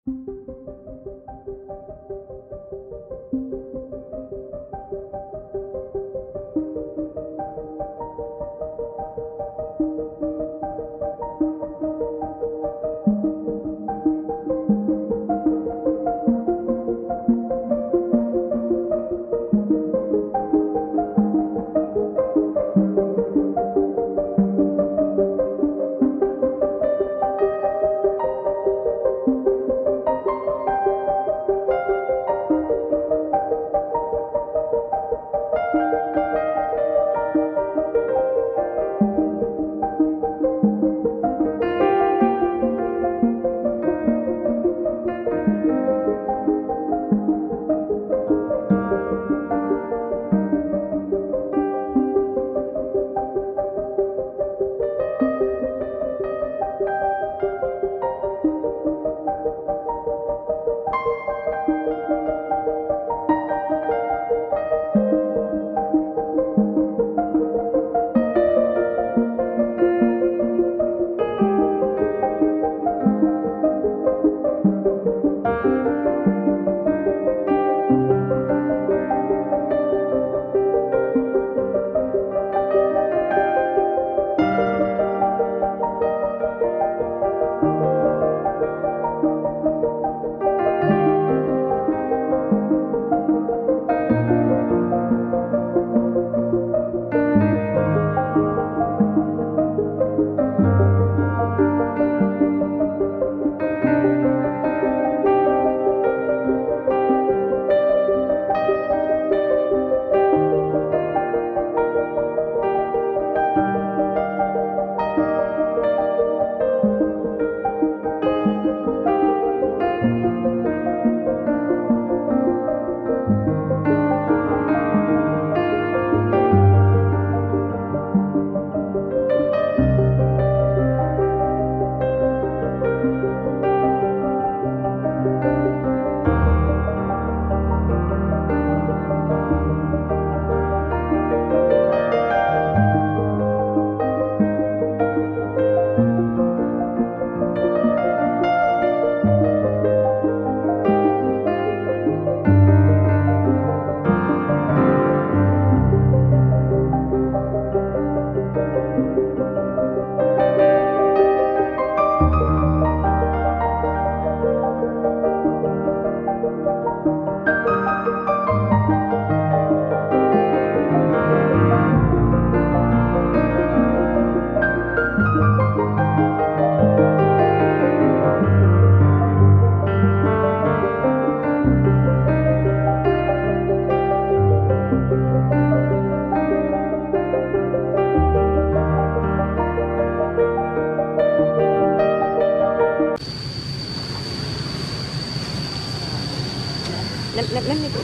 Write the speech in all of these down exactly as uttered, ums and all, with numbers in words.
Lên lên lên đi.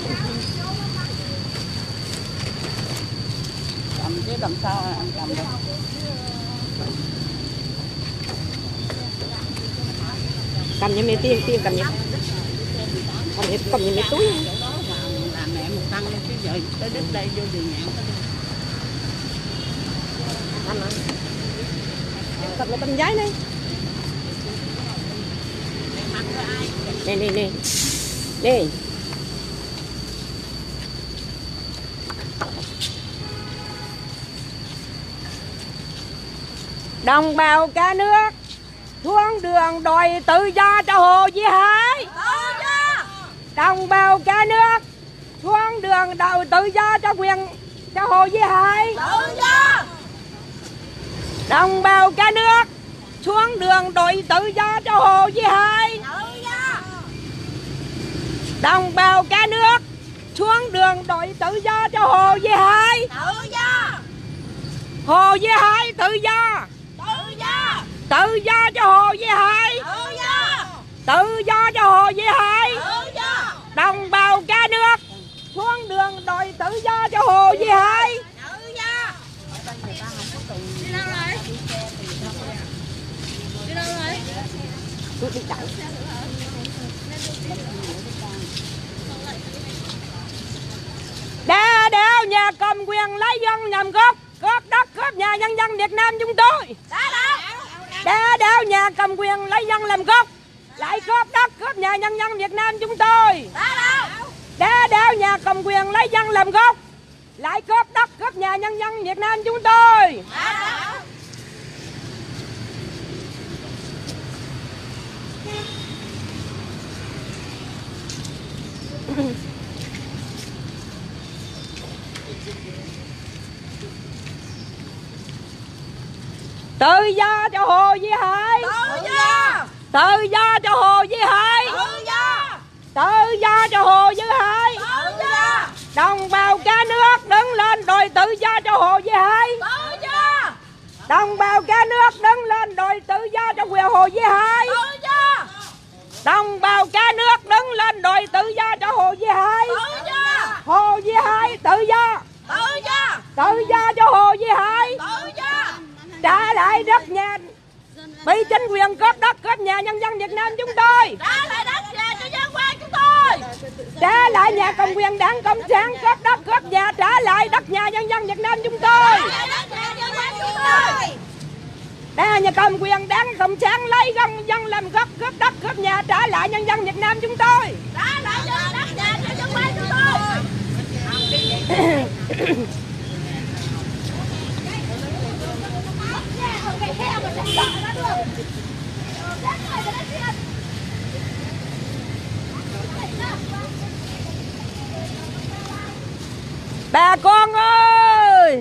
Cầm chứ làm sao anh cầm được. Cầm như mấy tiền tiền cầm như cầm như cầm như mấy túi. Làm mẹ một tăng lên chứ giờ tới đứt đây vô đường nhạn tới đây. Anh ơi. Cầm lấy tấm giấy đi. Nè nè nè. Nè. Đồng bào cả nước xuống đường đòi tự do cho Hồ Chí Hải. Đồng bào cả nước xuống đường đòi tự do cho quyền cho Hồ Chí Hải. Đồng bào cả nước xuống đường đòi tự do cho Hồ Chí Hải. Đồng bào cả nước xuống đường đòi tự do cho Hồ Chí Hải. Hồ Chí Hải tự do. Tự do cho Hồ Chí Hải. Tự do cho Hồ Chí Hải. Đồng bào cả nước xuống đường đòi tự do cho Hồ Chí Hải. Đi đâu rồi? Đi đâu rồi? Tôi đi chạy. Đa đảo nhà cầm quyền lấy dân nhằm cướp cướp đất cướp nhà nhân dân Việt Nam chúng tôi. Đa đảo nhà cầm quyền lấy dân làm gốc lại cướp đất cướp nhà nhân dân Việt Nam chúng tôi. Đá đảo nhà cầm quyền lấy dân làm gốc, lại cướp đất cướp nhà nhân dân Việt Nam chúng tôi. Tự do cho Hồ Duy Hải, Tự do. tự do cho Hồ Duy Hải, Tự do. tự do cho Hồ Duy Hải. Tự do. Đồng bào cả nước đứng lên đòi tự do cho Hồ Duy Hải. Tự do. Đồng bào cả nước đứng lên đòi tự do cho quyền Hồ Duy Hải. Tự do. Đồng bào cả nước đứng lên đòi tự do cho Hồ Duy Hải. Tự do. Hồ Duy Hải tự do, Tự do. tự do cho Hồ Duy Hải. Tự do. Trả lại đất nhà bị chính quyền cướp đất cướp nhà nhân dân Việt Nam chúng tôi. Trả lại đất nhà cho dân qua chúng tôi. Trả lại nhà cầm quyền đảng cộng sản cướp đất cướp nhà, trả lại đất nhà nhân dân Việt Nam chúng tôi. Trả lại đất nhà cho dân qua chúng tôi. Đây nhà cầm quyền đảng cộng sản lấy dân dân làm gốc cướp đất cướp nhà, trả lại nhân dân Việt Nam chúng tôi. Trả lại đất nhà cho dân qua chúng tôi. Bà con ơi,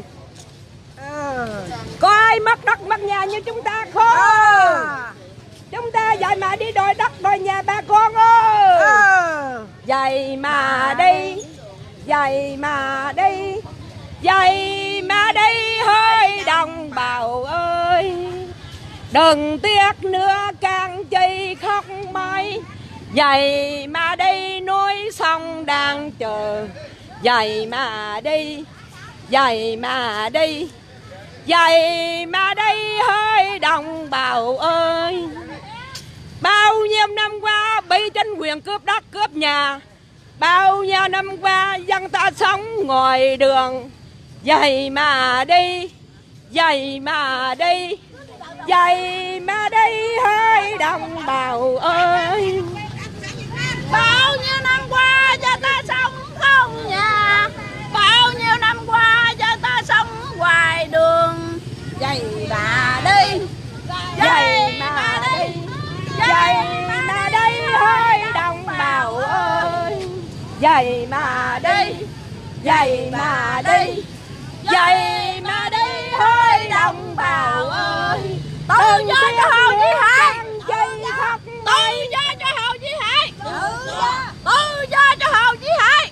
có ai mất đất mất nhà như chúng ta không? Chúng ta vậy mà đi đòi đất đòi nhà bà con ơi. Vậy mà đi, vậy mà đi, vậy mà đi hơi đồng bào ơi. Đừng tiếc nữa càng chi khóc mãi, vậy mà đi núi sông đang chờ. Vậy mà đi, vậy mà đi, vậy mà đi hơi đồng bào ơi. Bao nhiêu năm qua bị chính quyền cướp đất cướp nhà, bao nhiêu năm qua dân ta sống ngoài đường. Vậy mà đi, vậy mà đi, vậy mà đi hơi đồng bào ơi. Bao nhiêu năm qua cho ta sống không nhà, bao nhiêu năm qua cho ta sống ngoài đường. Vậy mà đi, vậy mà đi, vậy mà đi hơi đồng bào ơi. Vậy mà đi, vậy mà đi, vậy mà đi hơi đồng bào ơi. Tự do cho Hồ Duy Hải, Tự do cho Hồ Duy Hải, tự do cho Hồ Duy Hải.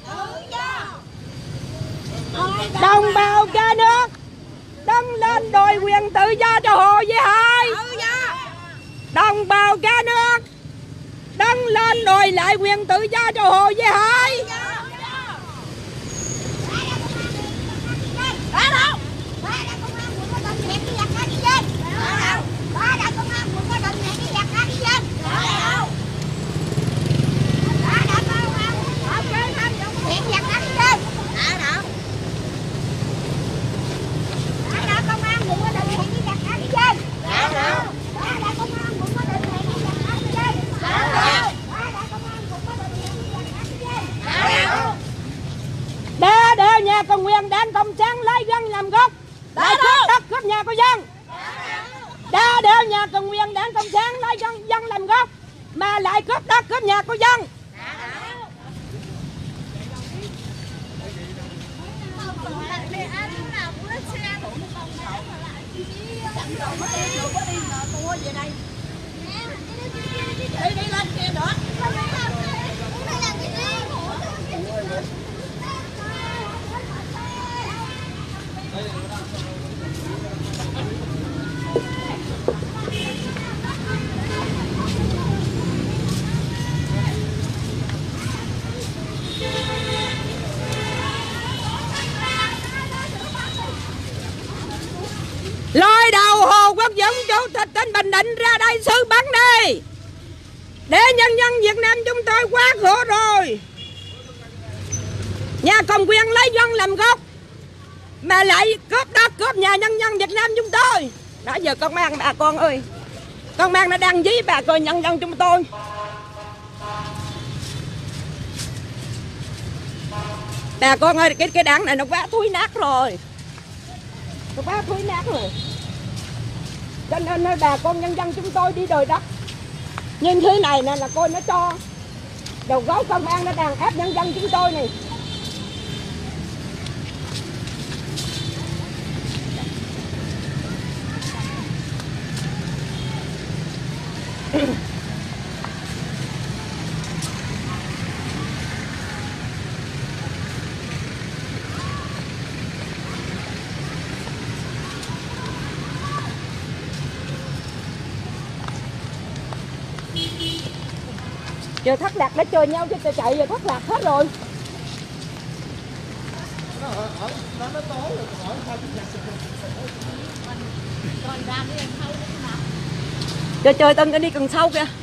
đồng bào cả nước đứng lên đòi quyền tự do cho Hồ Duy Hải. Đồng bào cả nước đứng lên đòi lại quyền tự do cho Hồ Duy Hải. Ở đâu? Đa đeo nhà cầm quyền đảng cộng sản lấy dân làm gốc, lại cướp đất cướp nhà của dân. Đa đeo nhà cầm quyền đảng cộng sản lấy dân dân làm gốc, mà lại cướp đất cướp nhà của dân. Đi đi lên kia nữa. Lôi đầu Hồ Quốc Dũng chủ tịch tỉnh Bình Định ra đây xử bắn đi, để nhân dân Việt Nam chúng tôi quá khổ rồi. Nhà cầm quyền lấy dân làm gốc, mà lại cướp đất cướp nhà nhân dân Việt Nam chúng tôi. Đó giờ công an bà con ơi, công an nó đang dí bà con nhân dân chúng tôi. Bà con ơi, cái cái đảng này nó quá thúi nát rồi. Nó quá thúi nát rồi. Cho nên bà con nhân dân chúng tôi đi đòi đất như thế này nè là coi nó cho đầu gấu công an nó đàn áp nhân dân chúng tôi này. Giờ thất lạc đã chơi nhau cho chạy giờ thất lạc hết rồi. Giờ chơi tân đi cần sâu kìa.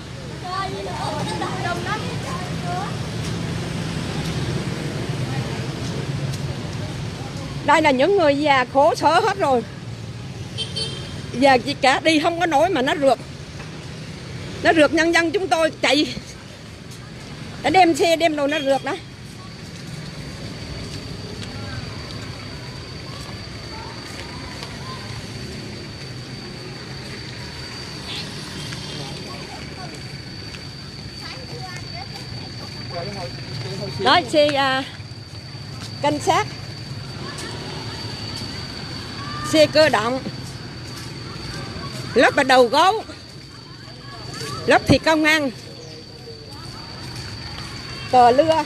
Đây là những người già khổ sở hết rồi. Giờ chỉ cả đi không có nổi mà nó rượt. Nó rượt nhân dân chúng tôi chạy. Nó đem xe đem đồ nó rượt đó. Đó xe uh, cảnh sát, xe cơ động, lớp là đầu gấu, lớp thì công an, tờ lưa.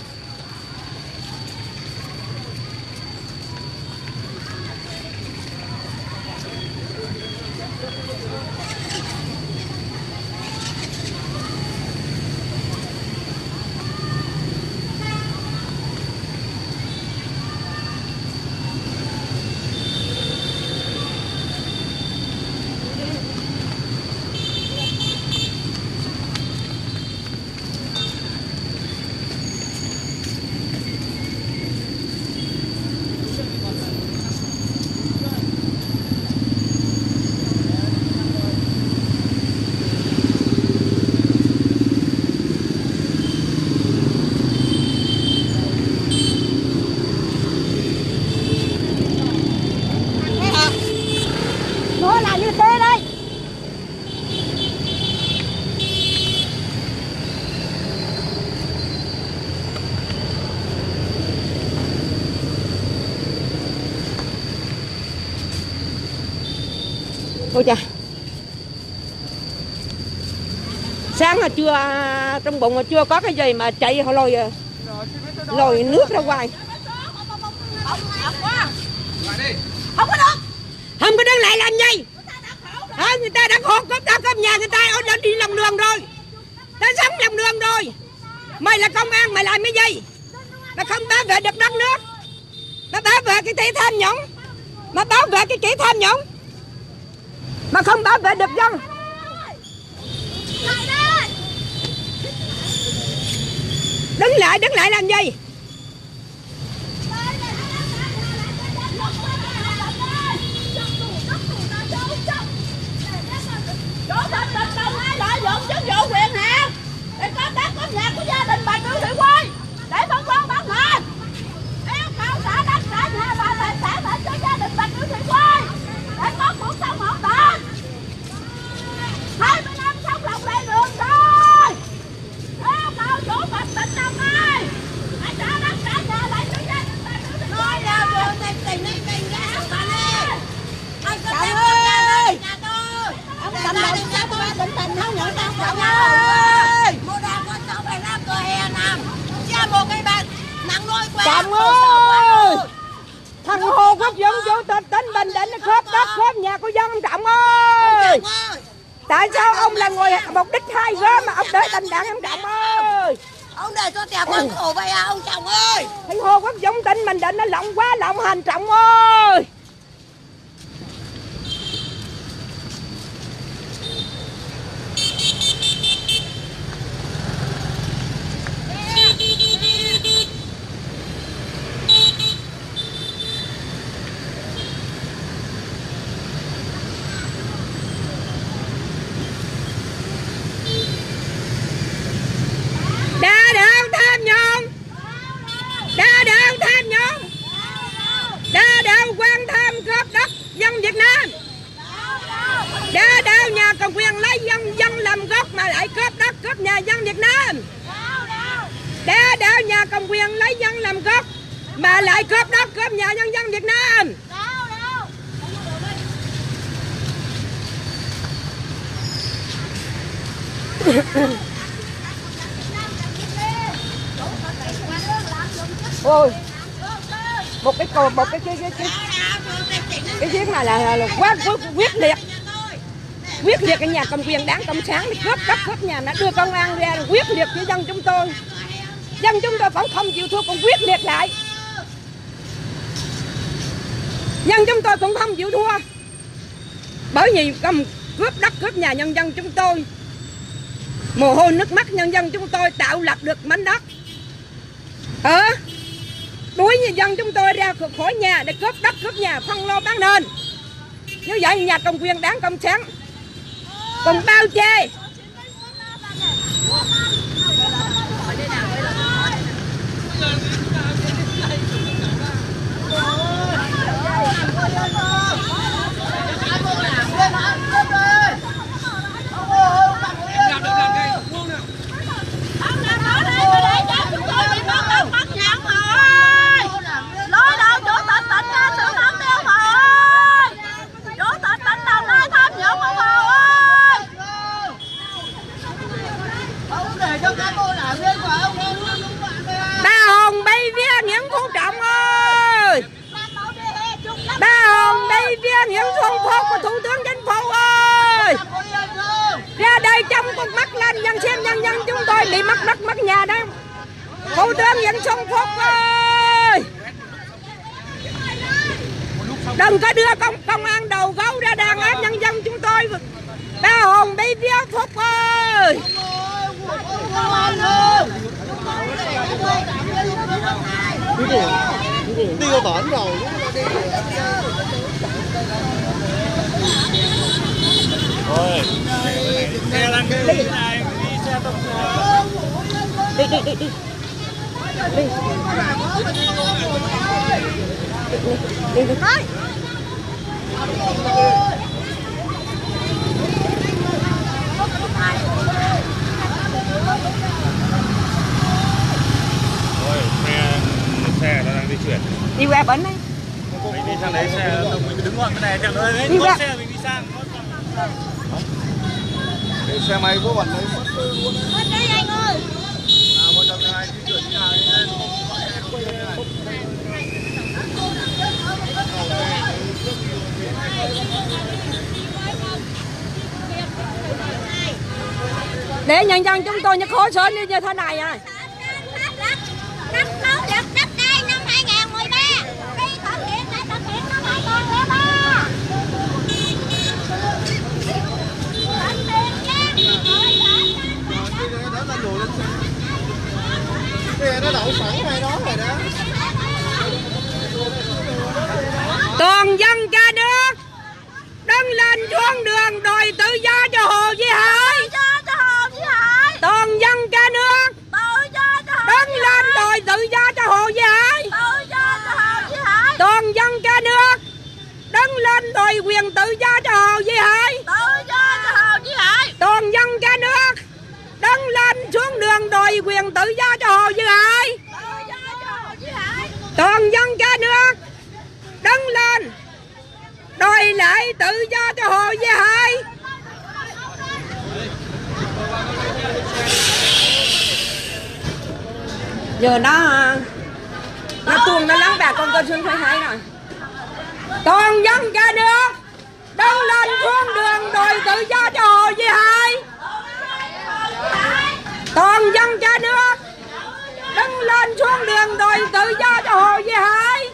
Nó là như thế đây. Ôi chà. Sáng là chưa, trong bụng mà chưa có cái gì mà chạy họ lôi lôi nước ra ngoài. Không có được. Không có đứng lại làm gì? À, người ta đã khổ cướp đất cướp nhà người ta đã đi lòng đường rồi. Ta sống lòng đường rồi. Mày là công an mày làm cái gì? Mày không bảo vệ được đất nước. Mày bảo vệ cái kẻ tham nhũng. Mày bảo vệ cái kẻ tham nhũng. Mà không bảo vệ được dân. Đứng lại, đứng lại làm gì? Chủ tịch Bình Đồng ai lợi dụng chức vụ quyền hạn để có đất có nhà của gia đình bà Trương Thị Quê để phân bón bán nền, yêu cầu xã đất xã nhà và tài sản để cho gia đình bà Trương Thị Quê để có cuộc sống ổn định. hai mươi năm sống lòng lề đường rồi, yêu cầu chủ tịch Bình Đồng ơi hãy trả đất trả nhà lại cho gia đình bà Trương Thị Quê. Nói ra đường này tình này tình ra bà đi. Anh có thể ơi nhà tôi ông Bình Đồng sao tôi tỉnh tình không nhận đâu cậu ơi. Mua đàn con cháu phải ra cửa hè nằm cha một cái bàn nặng nuôi quen. Chồng ơi, thằng Hồ Quốc Dũng chủ tịch tỉnh Bình Định khớp đất khớp nhà của dân ông Trọng ơi. Tại sao ông là người mục đích hai gớm mà ông để tình đảng ông Trọng ơi? Ông để cho tẹp con khổ vậy à ông Trọng ơi. Thằng Hồ Quốc Dũng tỉnh Bình Định nó lộng quá lộng hành Trọng ơi. Đa đạo tham nhũng, đa đạo tham cướp nhà dân Việt Nam, đe đảo nhà cầm quyền lấy dân làm gốc mà lại cướp đất cướp nhà nhân dân Việt Nam. Ôi, một cái cột một cái cái cái cái cái chiếc này là, là, là quá quyết, quyết liệt quyết liệt cái nhà cầm quyền đảng cộng sản để cướp đất cướp nhà, đã đưa công an ra quyết liệt với dân chúng tôi. Dân chúng tôi vẫn không chịu thua, cũng quyết liệt lại. Dân chúng tôi cũng không chịu thua, bởi vì cầm cướp đất cướp nhà nhân dân chúng tôi, mồ hôi nước mắt nhân dân chúng tôi tạo lập được mảnh đất. Ờ, đuổi nhân dân chúng tôi ra khỏi nhà để cướp đất cướp nhà, phân lô bán nền. Như vậy nhà cầm quyền đảng cộng sản còn bao che. Ba Hồng bay vía Nguyễn Phú Trọng ơi, ba Hồng bay vía Nguyễn Xuân Phúc và Thủ tướng Chính phủ ơi, ra đây trong con mắt lên nhân xem nhân dân chúng tôi bị mất đất mất nhà đó. Thủ tướng Nguyễn Xuân Phúc ơi, đừng có đưa công công an đầu gấu ra đàn áp nhân dân chúng tôi. Ba Hồng bay vía Phúc ơi. Đi qua bển rồi. Thôi, xe lăn cái này, đi xe tông đi đi đi đi. Đi. Đi đi. Thôi, xe xe nó đang di chuyển. Đi qua bển đấy. Mình đi sang đấy xe mình đứng ngoài cái này chẳng nữa đấy. Có xe mình đi sang. Để xe máy của bọn đấy mất luôn. Mất đi anh ơi. À, một trong hai di chuyển như nào lên. Để nhân dân chúng tôi như khổ sở như thế này à. Đất nấu được đất đai năm hai nghìn mười ba. Đi thực hiện lại thực hiện năm hai nghìn lẻ ba. Nó đậu sẵn ngay đó rồi đó. Toàn dân cả nước đứng lên xuống đường đòi tự do cho Hồ Duy Hải. Toàn dân cả nước đứng lên đòi tự do cho Hồ Duy Hải. Toàn dân cả nước đứng lên đòi quyền tự do cho Hồ Duy Hải. Toàn dân cả nước đứng lên xuống đường đòi quyền tự do cho Hồ Duy Hải. Toàn dân cả nước đứng lên đòi lại tự do cho Hồ Duy Hải. Giờ nó nó tuôn nó lắng bạc con con xuân thấy hay rồi. Toàn dân cả nước đứng lên xuống đường đòi tự do cho Hồ Duy Hải. Toàn dân cả nước đứng lên xuống đường đòi tự do cho Hồ Duy Hải.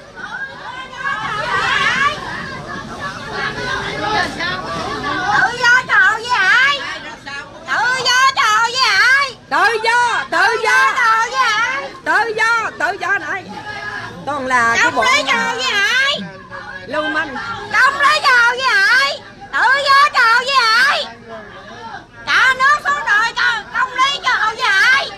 Tự do cho Hồ Duy Hải. Tự do cho Hồ Duy Hải. Tự do, tự do, Hồ Duy Hải. tự do, tự do này. Toàn là cái bộ Đồng lý cho Hồ Duy Hải. lưu manh. Đồng lý cho Hồ Duy Hải. Tự do cho Hồ Duy Hải. Cả nước xuống rồi công lý cho Hồ Duy Hải.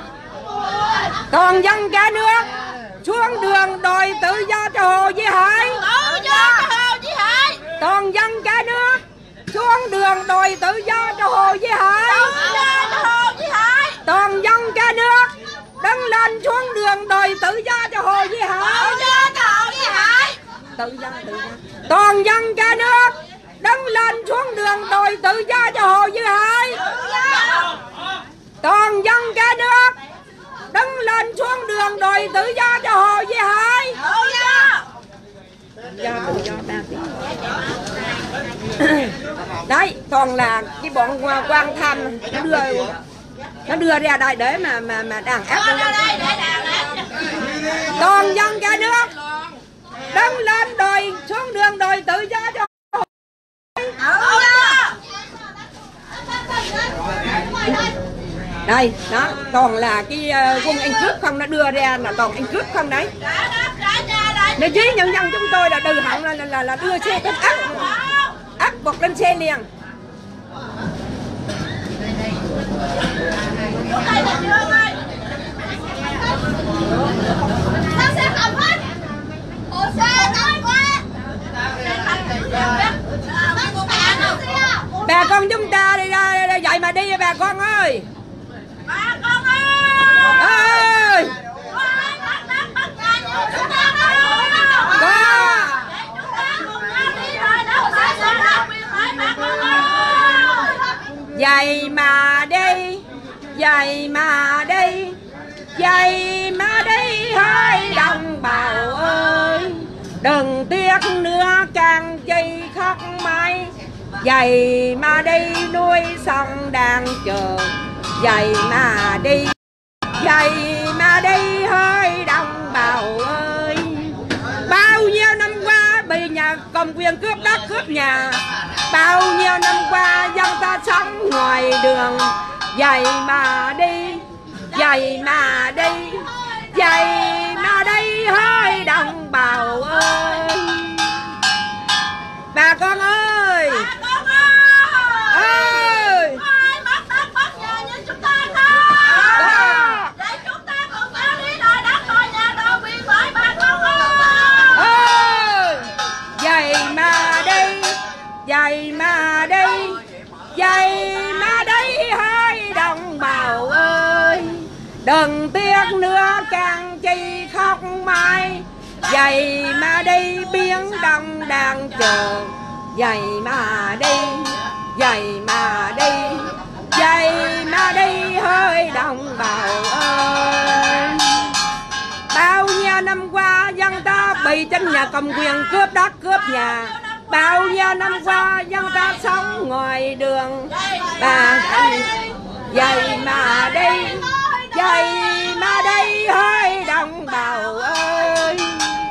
Toàn dân cả nước xuống đường đòi tự do cho Hồ Duy Hải. Tự do cho Hồ Duy Hải. Toàn dân cả nước xuống đường đòi tự do cho Hồ Duy Hải. Tự do cho Hồ Duy Hải. toàn dân cả nước đứng lên xuống đường đòi tự do cho Hồ Duy Hải. Tự do cho Hồ Duy Hải. Tự do, tự do. Toàn dân cả nước đứng lên xuống đường đòi tự do cho Hồ Duy Hải. Toàn dân cả nước đứng lên xuống đường đòi tự do cho Hồ Duy Hải. Tự do. Do tự do ba tiếng. Đấy, toàn là cái bọn quan tham nó đưa nó đưa ra đây để mà mà mà đàn áp. Toàn dân cả nước đứng lên đòi xuống đường đòi tự do cho đây đó, toàn là cái uh, quân Anh cướp không, nó đưa ra là toàn Anh cướp không đấy. Để chí nhân dân chúng tôi là từ hận là là, là, là đưa xe cái áp áp buộc lên xe liền. Sao xe không hết? Hồ xe đông quá. Bà con chúng ta đi ra, ra dậy mà đi bà con ơi. Bà con ơi. Ơi. Dậy mà đi, dậy mà đi, dậy mà đi hai đồng bào ơi. Đừng tiếc nữa càng chi khóc mãi. Dậy mà đi nuôi sông đang chờ. Dậy mà đi, dậy mà đi hai đồng bào ơi. Bao nhiêu năm qua bị nhà cầm quyền cướp đất cướp nhà. Bao nhiêu năm qua dân ta sống ngoài đường. Dậy mà đi, dậy mà đi, dậy mà đi hai đồng bào ơi. Bà con ơi, ơi, Mất đất mất nhà như chúng ta không? Để chúng ta cùng nhau đi đòi đất đòi nhà đòi quyền lợi bà con ơi. dậy mà đi, dậy mà đi, dậy mà đi hai đồng bào ơi. Đừng tiếc nữa càng chi khóc mãi. Dậy mà đi biển đông đang chờ. Dậy mà đi, dậy mà đi, dậy mà đi hơi đồng bào ơi. Bao nhiêu năm qua dân ta bị trên nhà cầm quyền cướp đất cướp nhà. Bao nhiêu năm qua dân ta sống ngoài đường. Bà anh dậy mà đi, dậy mà đi hơi đồng bào ơi.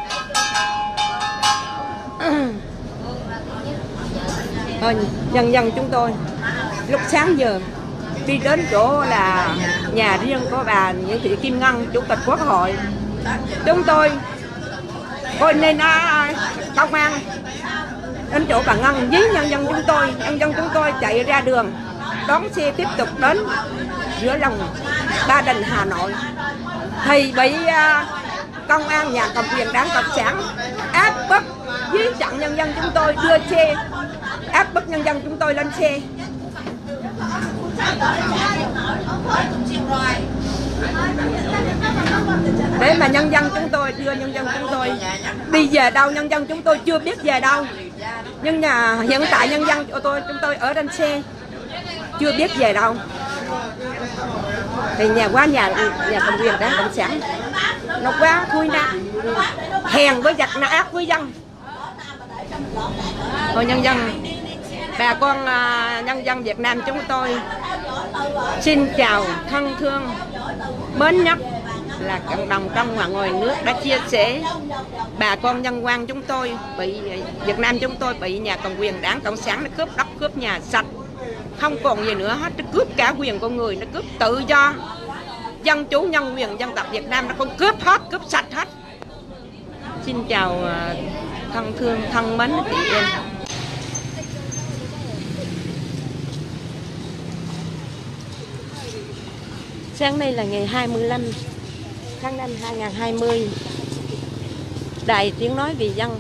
Thôi, dân dân chúng tôi lúc sáng giờ đi đến chỗ là nhà riêng của bà Nguyễn Thị Kim Ngân, Chủ tịch Quốc hội. Chúng tôi coi nên à, công an đến chỗ bà Ngân với nhân dân chúng tôi. Nhân dân chúng tôi chạy ra đường đón xe tiếp tục đến giữa lòng Ba Đình, Hà Nội. Thì bị uh, công an nhà cầm quyền Đảng Cộng sản áp bức dưới chặn nhân dân chúng tôi đưa xe, áp bức nhân dân chúng tôi lên xe. Để mà nhân dân chúng tôi đưa nhân dân chúng tôi đi về đâu, nhân dân chúng tôi chưa biết về đâu. Nhưng nhà hiện tại nhân dân của tôi chúng tôi ở trên xe chưa biết về đâu. Thì nhà quá nhà nhà cầm quyền Đảng Cộng sản nó quá thui nát, hèn với giặc, nó ác với dân. Thôi nhân dân, bà con nhân dân Việt Nam chúng tôi xin chào thân thương mến nhất là cộng đồng trong và ngoài nước đã chia sẻ. Bà con nhân quan chúng tôi bị Việt Nam chúng tôi bị nhà cầm quyền Đảng Cộng sản nó cướp đất cướp nhà sạch, không còn gì nữa hết. Nó cướp cả quyền con người, nó cướp tự do dân chủ nhân quyền dân tộc Việt Nam, nó còn cướp hết, cướp sạch hết. Xin chào thân thương thân mến chị em. Sáng nay là ngày hai mươi lăm tháng năm hai nghìn không trăm hai mươi. Đài Tiếng Nói Vì Dân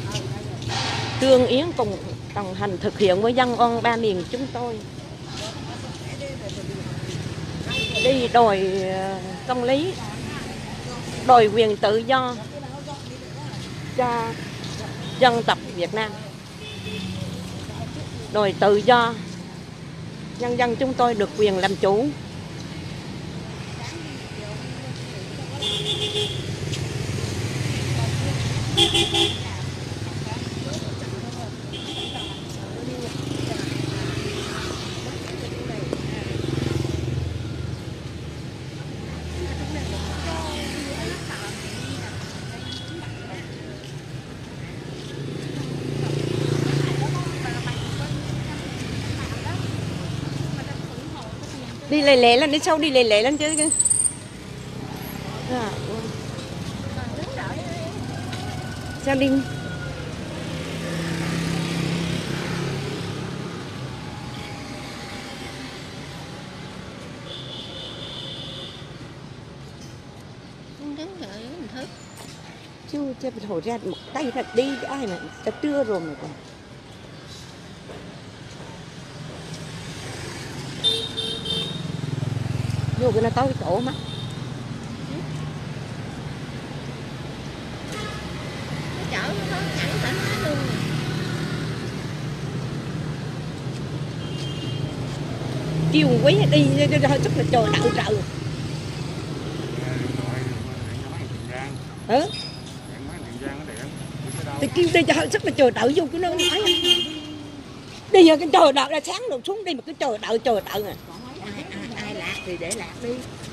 Trương Yến cùng đồng hành thực hiện với dân oan ba miền chúng tôi. đi đòi công lý, đòi quyền tự do cho dân tộc Việt Nam, đòi tự do, nhân dân chúng tôi được quyền làm chủ. Đi lề lề lên, đi sâu đi lề lề lên chứ. À, sao đi? Đứng đợi mình thức. Chưa chưa thổi ra một tay thật đi ai mà đã trưa rồi mà còn. Vô cái nó tới cái chỗ mắt. Nó chở nó thẳng thẳng luôn. Chiều quý đi hơi sức là trời đậu trời. Ừ. Thì kêu đi cho hơi sức là trời đậu vô cái nơi nói. Đi giờ cái trời đậu ra sáng rồi xuống đi mà cái trời đậu trời đậu à. Ai, ai, ai lạc thì để lạc đi.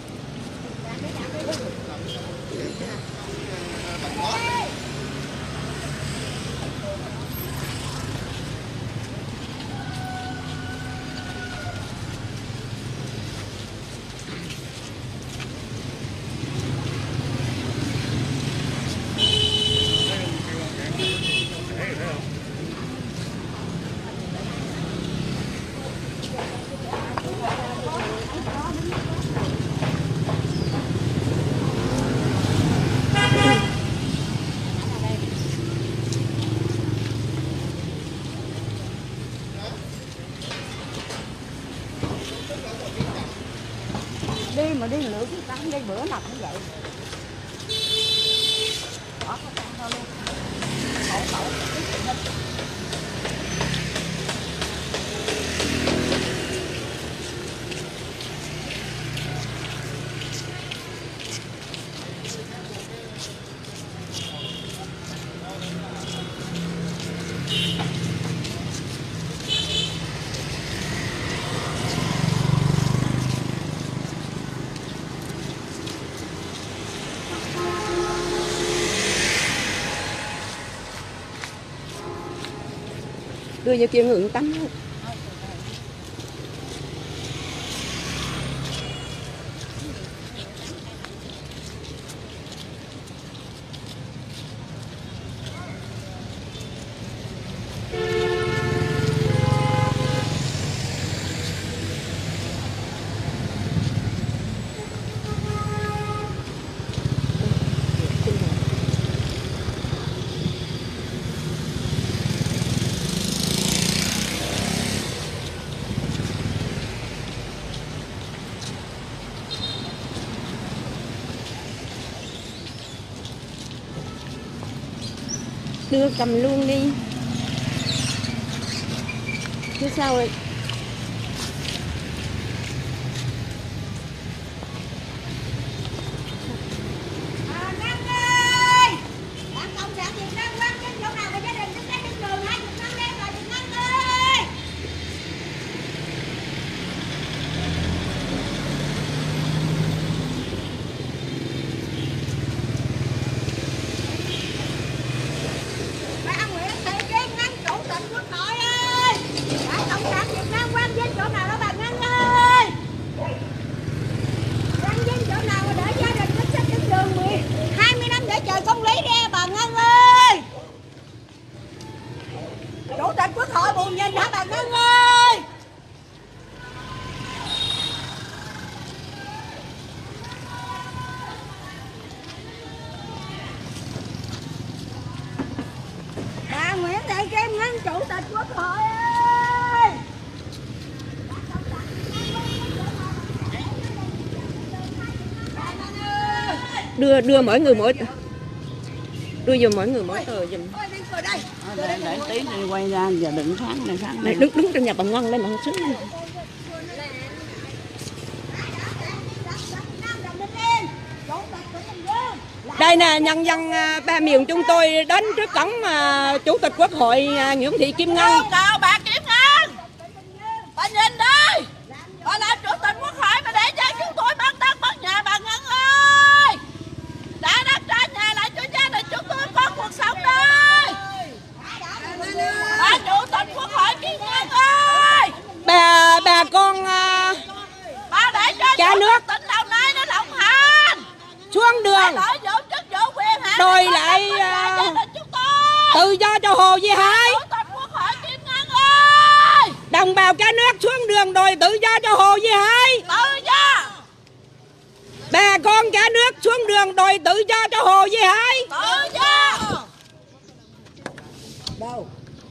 Đi mà đi lượt cái tăng đi bữa nào cũng vậy. Bỏ cái tăng thôi luôn. Khổ khổ cái chuyện đó. Đưa vô kia ngưỡng tắm. Đưa cầm luôn đi chứ sao rồi. Chủ tịch Quốc hội buồn nhìn hả bà Ngân ơi? Bà Nguyễn Thị Kim Ngân, Chủ tịch Quốc hội ơi! đưa đưa mỗi người mỗi đưa giùm mỗi người mỗi tờ giùm. Để, để tí đi quay ra giờ đừng sáng này sáng Này đứng đứng trong nhà bà Ngân lên mà không xứng. Đây nè, nhân dân ba miền chúng tôi đến trước cổng uh, Chủ tịch Quốc hội uh, Nguyễn Thị Kim Ngân. Nào bà Kim Ngân, bà nhìn đây, bà làm Chủ tịch Quốc hội mà để cho chúng tôi mất đất mất nhà bà Ngân ơi. Đã đất trả nhà lại cho gia đình chúng tôi có cuộc sống đây. Bà Chủ tịch Quốc hội Kim Ngân ơi. Bà bà con uh, bà để cho cả nước tỉnh Đồng Nai nó lộng hành xuống đường đòi lại uh, tự do cho Hồ Duy Hải. Đồng bào cả nước xuống đường đòi tự do cho Hồ Duy Hải. Tự do. Bà con cả nước xuống đường đòi tự do cho Hồ Duy Hải. Tự do. Đâu?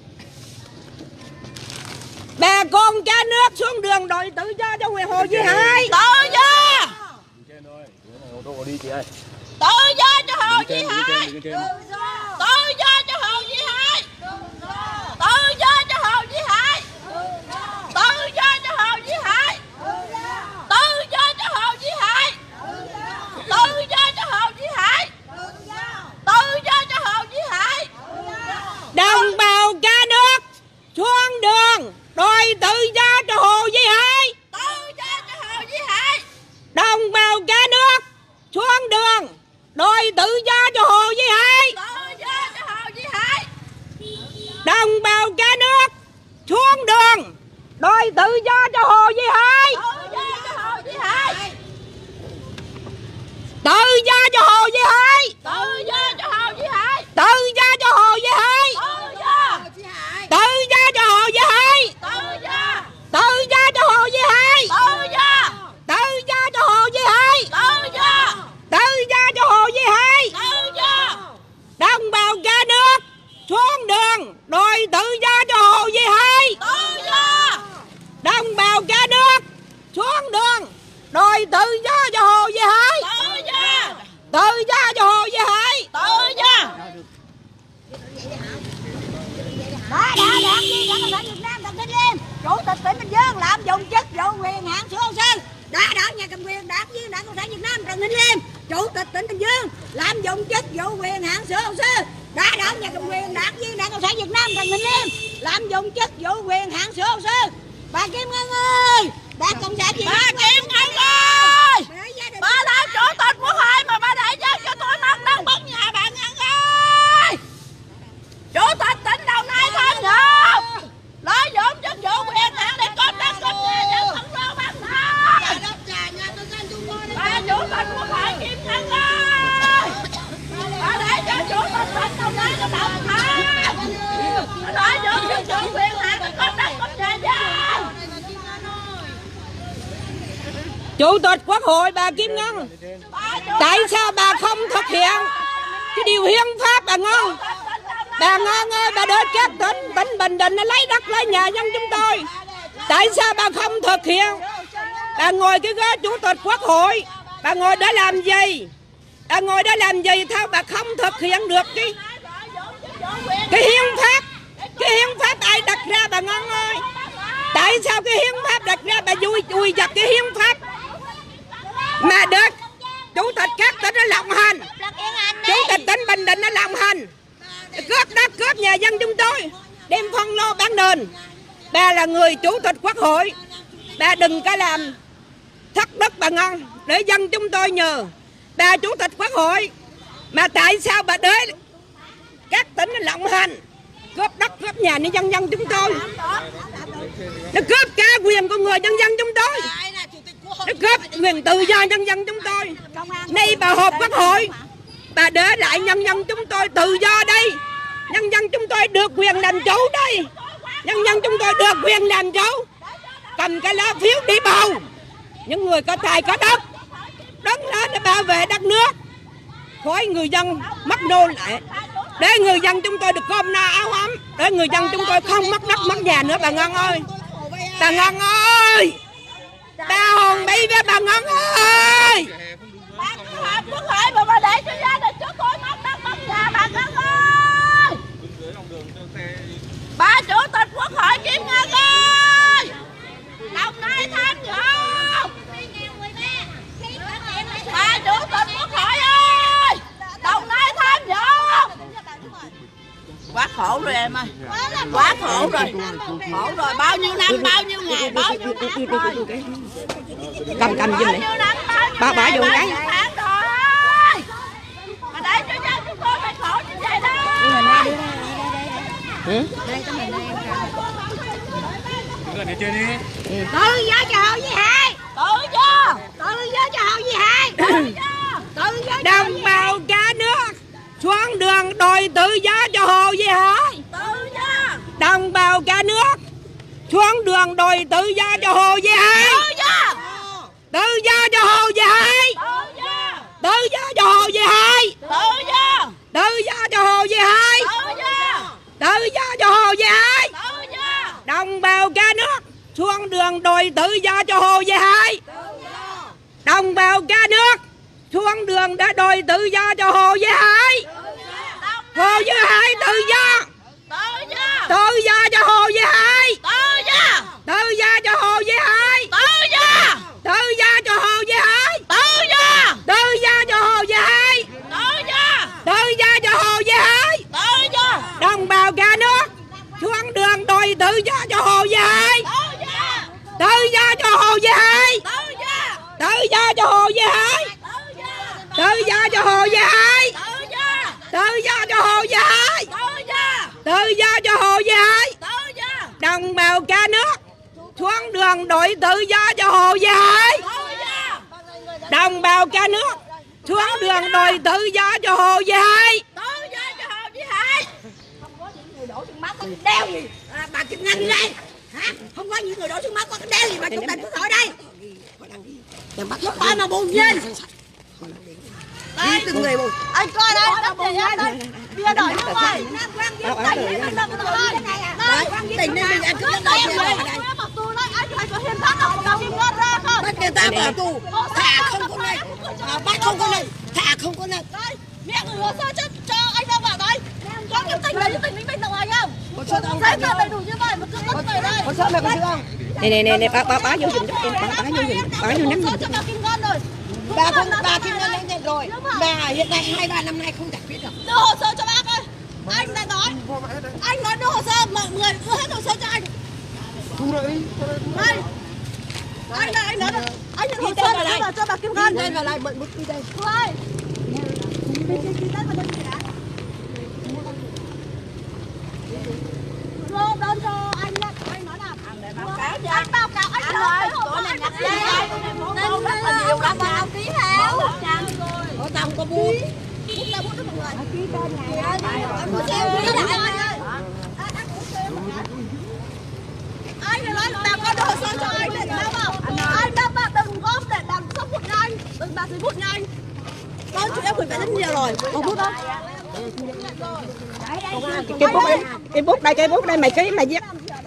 Bà con cả nước xuống đường đòi tự do cho Hồ Duy Hải. Tự do. Đi chị ơi. Tự do cho Hồ Duy Hải. Tự do cho Hồ Duy Hải. Tự do cho Hồ Duy Hải. Tự do cho Hồ Duy Hải. Tự do cho Hồ Duy Hải. Tự do cho Hồ Duy Hải. Tự do cho Hồ Duy Hải. Đồng bào cả nước xuống đường đòi tự do cho Hồ Duy Hải. Tự do cho Hồ Duy Hải. Đồng bào cả nước xuống đường đòi tự do cho Hồ Duy Hải. Tự do cho Hồ Duy Hải. Đồng bào cả nước xuống đường đòi tự do cho Hồ Duy Hải. Tự do cho Hồ Duy Hải. Tự do cho Hồ Duy Hải. Tự do cho Hồ Duy Hải. Tự do cho Hồ Duy Hải. Tự do. Tự do cho Hồ Duy Hải. Tự do. Tự do cho Hồ Duy Hải. Tự do. Tự do cho Hồ Duy Hải. Tự do. Tự do cho Hồ Duy Hải. Tự do. Đồng bào cả nước xuống đường đòi tự do cho Hồ Duy Hải. Tự do. Đồng bào cả nước xuống đường đòi tự do cho Hồ Duy Hải. Tự do. Tự do cho Hồ Duy Hải. Tự do. Đó đã đạt viên đảng Cộng sản Việt Nam Trần Thanh Liêm, Chủ tịch tỉnh Bình Dương lạm dụng chức vụ quyền hạn số hồ sơ. Đã đảo nhà cầm quyền đảng viên đảng Cộng sản Việt Nam Trần Thanh Liêm, Chủ tịch tỉnh Bình Dương lạm dụng chức vụ quyền hạn số hồ sơ. Đã đảo nhà cầm quyền đảng viên đảng Cộng sản Việt Nam Trần Thanh Liêm lạm dụng chức vụ quyền hạn số hồ sơ. Bà Kim Ngân ơi, đảng Cộng sản Việt Nam. Bà Kim Ngân ơi, bà là Chủ tịch Quốc hội mà bà đại dân cho tôi mất đất mất nhà bà Ngân ơi. Chủ tịch tỉnh Đồng Nai tham nhũng, lợi dụng chức vụ quyền hạn để cướp đất cướp nhà dân không lo bán nợ. Bà Chủ tịch Quốc hội Kim Ngân ơi, bà để cho Chủ tịch tỉnh Đồng Nai nó đồng hành, lợi dụng chức vụ quyền hạn để cướp đất cướp nhà dân. Chủ tịch Quốc hội bà Kim Ngân, tại sao bà không thực hiện cái điều hiến pháp bà Ngân? Bà Ngân ơi, bà đến các tỉnh, tỉnh Bình Định lấy đất lấy nhà dân chúng tôi. Tại sao bà không thực hiện? Bà ngồi cái ghế Chủ tịch Quốc hội, bà ngồi để làm gì? Bà ngồi để làm gì sao bà không thực hiện được cái cái hiến pháp? Cái hiến pháp ai đặt ra bà Ngân ơi? Tại sao cái hiến pháp đặt ra bà vui vui dập cái hiến pháp? Mà được Chủ tịch các tỉnh nó lộng hành, Chủ tịch tỉnh Bình Định nó lộng hành, cướp đất cướp nhà dân chúng tôi, đem phân lô bán nền. Bà là người Chủ tịch Quốc hội, bà đừng có làm thất đức bà Ngân để dân chúng tôi nhờ. Bà Chủ tịch Quốc hội mà tại sao bà để các tỉnh nó lộng hành, cướp đất cướp nhà nhân dân dân chúng tôi, nó cướp cả quyền của người nhân dân chúng tôi, nó cướp quyền tự do nhân dân chúng tôi. Nay bà họp Quốc hội, bà để lại nhân dân chúng tôi tự do đây. Nhân dân chúng tôi được quyền làm chủ đây. Nhân dân chúng tôi được quyền làm chủ. Cầm cái lá phiếu đi bầu. Những người có tài có đất đứng lên để bảo vệ đất nước khỏi người dân mất nô lại, để người dân chúng tôi được cơm no áo ấm, để người dân chúng tôi không mất đất mất nhà nữa bà Ngân ơi. Bà Ngân ơi, bà hồn bị với bà Ngân ơi. Bà Quốc hội mà bà khỏi Kim Ngân ơi. Đồng Nai tham nhũng. Bà chủ tịch Quốc hội ơi, Đồng Nai tham nhũng. Quá khổ rồi em ơi, quá khổ rồi, khổ rồi. Bao nhiêu năm, bao nhiêu ngày, bao nhiêu tháng rồi. Cầm cầm giùm này. Bà bà dùng cái. Tháng rồi. Mà để cho dân chúng tôi phải khổ như vậy đó. Ừ? Tự do cho hậu với hại. Tự do, Tự do cho hậu với hại. tự do. Tự do cho Đồng bào cả nước xuống đường đòi tự do cho Hồ Duy Hải. Tự do, Đồng bào cả nước xuống đường đòi tự do cho Hồ Duy Hải. tự do, Tự do cho Hồ Duy Hải. tự do, Tự do cho Hồ Duy Hải. tự do, Tự do cho Hồ Duy Hải. tự do, Tự do cho Hồ Duy Hải. tự do. Đồng bào cả nước xuống đường đòi tự do cho Hồ Duy Hải. Đồng bào cả nước xuống đường đã đòi tự do cho Hồ Duy Hải. Hồ Duy Hải tự do. Tự do, Tự do cho Hồ Duy Hải. tự do, Tự do cho Hồ Duy Hải. tự do, Tự do cho Hồ Duy Hải. tự do, Tự do cho Hồ Duy Hải. tự do, Tự do cho Hồ Duy Hải. tự do, Đồng bào cả nước xuống đường đòi tự do cho Hồ Duy Hải. tự do, Tự do cho Hồ Duy Hải. tự do, Tự do cho Hồ Duy Hải. Tự do cho Hồ Duy Hải. tự do, Tự do cho Hồ Duy Hải. tự do, Tự do cho Hồ Duy Hải. tự do, Đồng bào cả nước xuống đường đòi tự do cho Hồ Duy Hải. tự do, Đồng bào cả nước xuống đường đòi tự do cho Hồ Duy Hải. tự do cho Hồ Duy Hải. đeo gì à, bà Kim Ngân đi đây hả? Không có những người đổ xuống máu có cái đeo gì mà chủ tịch Quốc hội đây. Quốc hội mà buồn nhìn. Đi từng người buồn. Anh coi đây, đất gì vậy đây? Bia đổi nước ơi. Tình nên mình ăn cứ đất Đây này em ở đây. đây. Mặc dù đây anh phải có hiến pháp nào mà Kim Ngân ra không? Bắt người ta bỏ tù, thả không có nơi, à, bắt không có nơi, thả không có nơi. Đây, mẹ gửi hồ sơ cho, cho anh đâu vào đây. Có cái tình đấy, tình Ninh Bình đâu anh không? Giấy tờ đầy đủ như vậy mà cứ mất người đây. Có sợ mẹ có chưa không? Nè nè nè nè bà bà bà vô giùm cho em, bà bà vô giùm, bà vô nắm Hồ giùm. sơ cho bà Kim Ngân rồi. Bà không, bà Kim Ngân lấy nhận rồi. Bà hiện tại hai ba năm nay không giải quyết được. Đưa hồ sơ cho bác ơi. Anh đã nói. Anh nói đưa hồ sơ, mọi người đưa hết hồ sơ cho anh. Đây. Anh đây, anh nói đây. Anh nhận hồ sơ để đưa vào cho bà Kim Ngân. Đây vào lại bận bút đi đây. Cô ơi. Lô đơn cho anh nhé. Anh nói là anh báo cáo anh ơi, chỗ này nhặt đây. Nên rất là nhiều lắm mà ông ký theo. Có tao không có bút. Bút là bút đó mọi người. Ký tên này. Anh có xem ký lại anh ơi. Anh nói là bà có đồ sơ cho anh để sao vào. Anh đã bà đừng góp để làm sốc bút nhanh. Đừng bà giấy bút nhanh. Con chúng em gửi về rất nhiều rồi. Có bút không? Cái bút đây, cái bút đây, cái bút đây mày ký mày viết.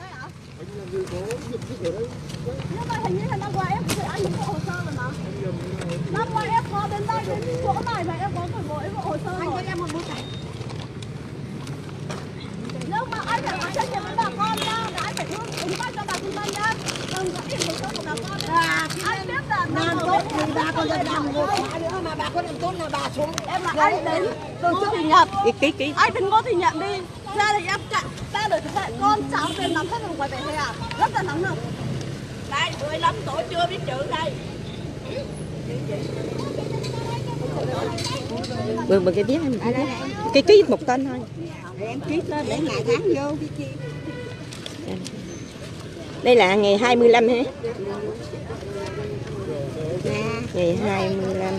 Nhưng mà hình như là năm qua em gửi anh những bộ hồ sơ rồi mà. Năm qua em có đến đây đến chỗ này và em có gửi mỗi bộ hồ sơ rồi. Anh cho em một bút này. Nhưng mà anh phải có trách nhiệm với bà con nha, là anh phải thương ứng tay cho bà Kim Ngân nhá. Đừng có tìm hồ sơ của bà con. Anh biết là Làm tốt thì bà còn rất làm một khóa nữa mà bà có làm tốt là bà xuống. em là anh đến từ trước thì nhận. Ký ký ký. Anh đừng có thì nhận đi. Ra thì em chặn. Ta để thực hiện con cháu tiền nắm hết ở ngoài về hè. Rất là nóng nực. Đây, mười lăm tuổi chưa biết chữ đây. Bữa bữa cái viết em viết. Cái ký một tên thôi. Em ký lên để ngày tháng vô. Đây là ngày hai mươi lăm hả? Ngày hai mươi lăm.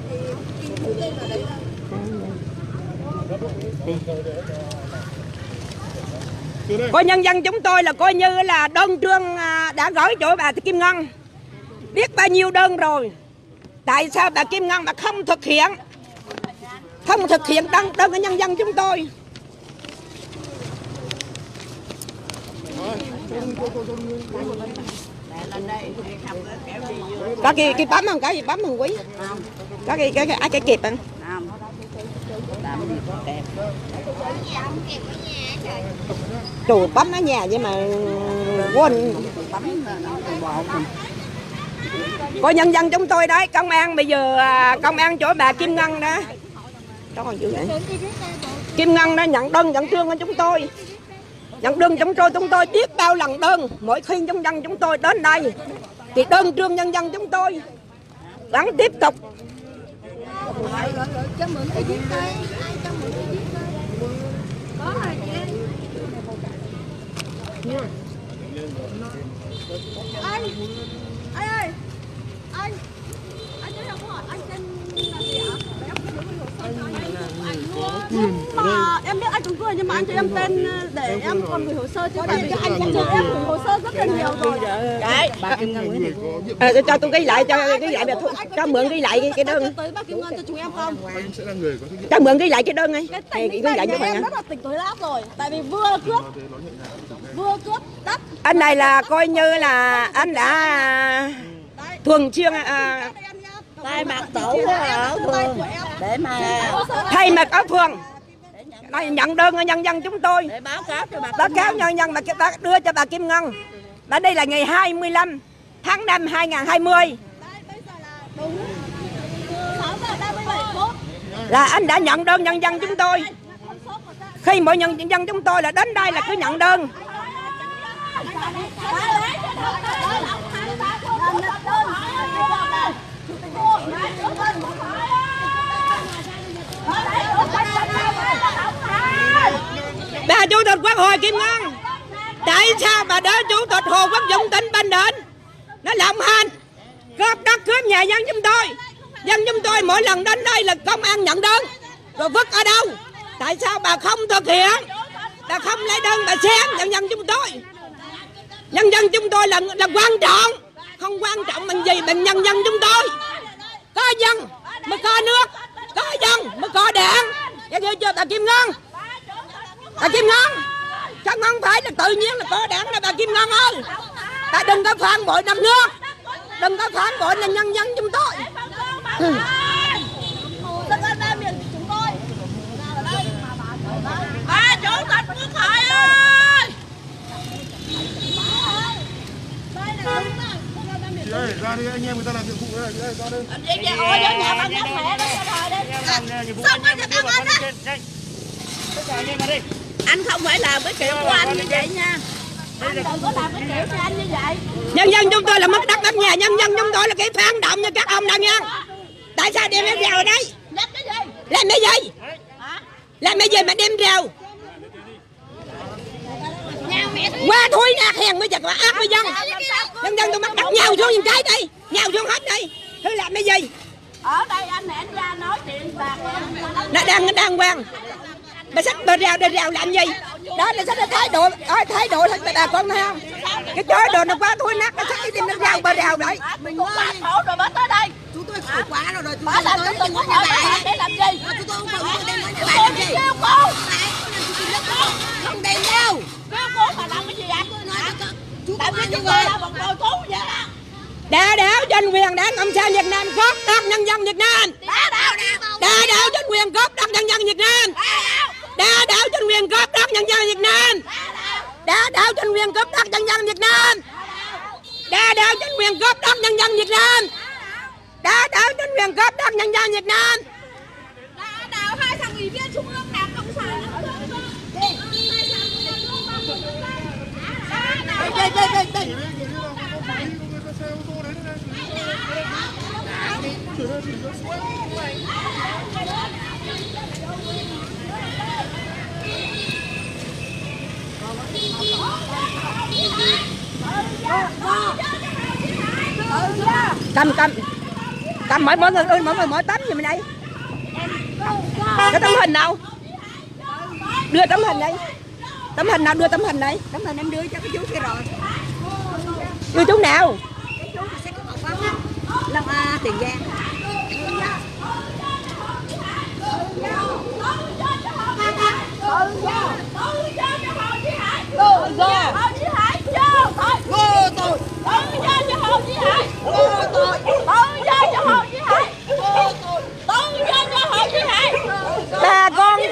Coi nhân dân chúng tôi là coi như là đơn trương đã gửi chỗ bà Kim Ngân. Biết bao nhiêu đơn rồi. Tại sao bà Kim Ngân mà không thực hiện? Không thực hiện đơn, đơn của nhân dân chúng tôi. Có cái cái bấm không? Có gì bấm không quý? Có cái cái cái cái kịp không? Trời bấm ở nhà vậy mà quên. Có nhân dân chúng tôi đấy, công an bây giờ công an chỗ bà Kim Ngân đó. Đó dữ vậy. Kim Ngân đã nhận đơn nhận trương của chúng tôi. Nhận đơn chúng tôi chúng tôi biết bao lần đơn, mỗi khi nhân dân chúng tôi đến đây thì đơn trương nhân dân chúng tôi vẫn tiếp tục. Anh, anh ơi, anh, anh cho em hỏi anh tên là gì ạ? Mà em biết anh cũng cười nhưng mà anh cho em tên để em còn gửi hồ sơ chứ, tại vì anh cũng cho em gửi hồ sơ rất là nhiều rồi. Đấy, bà Kim Ngân Nguyễn à, cho tôi ghi lại, cho ghi lại, cho mượn ghi lại cái, cái đơn. Tới bà Kim Ngân cho chúng em không? Anh sẽ là người có trách nhiệm. Cho mượn ghi lại cái đơn ấy. Cái tình ghi lại cho em rất là tỉnh tối lát rồi, tại vì vừa cướp, vừa cướp đất. Anh này là coi như là anh đã thường xuyên à, Thay mặt tổ ở phường để mà thay mặt ở phường đây nhận đơn của nhân dân chúng tôi để báo cáo cho bà báo cáo nhân dân mà bà đưa cho bà Kim Ngân. Đã đây là ngày hai mươi lăm tháng năm hai nghìn không trăm hai mươi. Là anh đã nhận đơn nhân dân chúng tôi. Khi mọi nhân dân chúng tôi là đến đây là cứ nhận đơn. Bà Chủ tịch Quốc hội Kim Ngân, tại sao bà đỡ Chủ tịch Hồ Quốc Dũng tỉnh Bình Định nó lộng hành cướp đất cướp nhà dân chúng tôi? Dân chúng tôi mỗi lần đến đây là công an nhận đơn rồi vứt ở đâu? Tại sao bà không thực hiện? Bà không lấy đơn bà xem nhân dân chúng tôi. Nhân dân chúng tôi là là quan trọng, không quan trọng bằng gì bằng nhân dân chúng tôi. Có dân mới có nước, có dân mới có đảng. Vậy chưa chưa bà Kim Ngân? Bà Kim Ngân, chắc không phải là tự nhiên là có đảng là bà Kim Ngân ơi. Ta đừng có phản bội đất nước, đừng có phản bội là nhân dân chúng tôi. Ừ. bà Chủ tịch Quốc hội ơi. Chị ơi, ra đi anh em người ta làm nhiệm vụ đây, đây ra đây. Anh đi về ôi vô nhà bà nhắc mẹ đây cho rồi đi. Xong rồi cho bà lên đó. Anh không phải làm cái kiểu của anh như vậy nha. Anh đừng có làm cái kiểu của anh như vậy. Nhân dân chúng tôi là mất đất mất nhà, nhân dân chúng tôi là cái phản động như các ông đồng nhân. Tại sao đem em rào ở đây? Nhắc cái gì? Làm cái gì? Làm cái gì mà đem rào? Qua thúi nạt hèn mới giật là ác với dân. Nhân dân tôi mất đất nhào xuống những cái đi, nhào xuống hết đi. Thứ làm cái gì? Ở đây anh hẹn ra nói chuyện bạc. Nó đang đang quan. Bà sách bà rào, bà rào làm gì? Đó là sách là thái độ, ơi thái độ thật bà con thấy không? Cái chói đồ nó quá thúi nát, nó sách đi tìm nó rào bà rào vậy. Mình cũng quá khổ rồi mới tới đây. Chúng tôi khổ quá rồi rồi. Bà làm chúng tôi có hỏi bà để làm gì? Chúng tôi không phải đem nói nhà Cô bà làm đi gì? kêu cô. Không đem đâu. Kêu cô bà làm cái gì vậy? Chú Tại vì chúng tôi là một đội thú vậy đó. Đà đảo chính quyền đảng Cộng sản Việt Nam cướp đất nhân dân Việt Nam. Đá đảo Đà đảo chính quyền cướp đất nhân dân Việt Nam. Đà đảo chính quyền cướp đất nhân dân Việt Nam. Đà đảo chính quyền cướp đất nhân dân Việt Nam. Đà đảo chính quyền cướp đất nhân dân Việt Nam. Đà đảo chính quyền cướp đất nhân dân Việt Nam. Đá đảo hai thằng ủy viên trung ương đảng Cộng sản. Đây đây đây đây. Cầm cầm cầm mỗi mỗi người ơi mỗi người mỗi tấm gì bên đây. Cái tấm hình nào? Đưa tấm hình đây. Tấm hình nào đưa tấm hình đây? Tấm hình em đưa cho cái chú kia rồi. Đưa chú nào? Cái chú sẽ có cọc á. Long A Tiền Giang. Bà con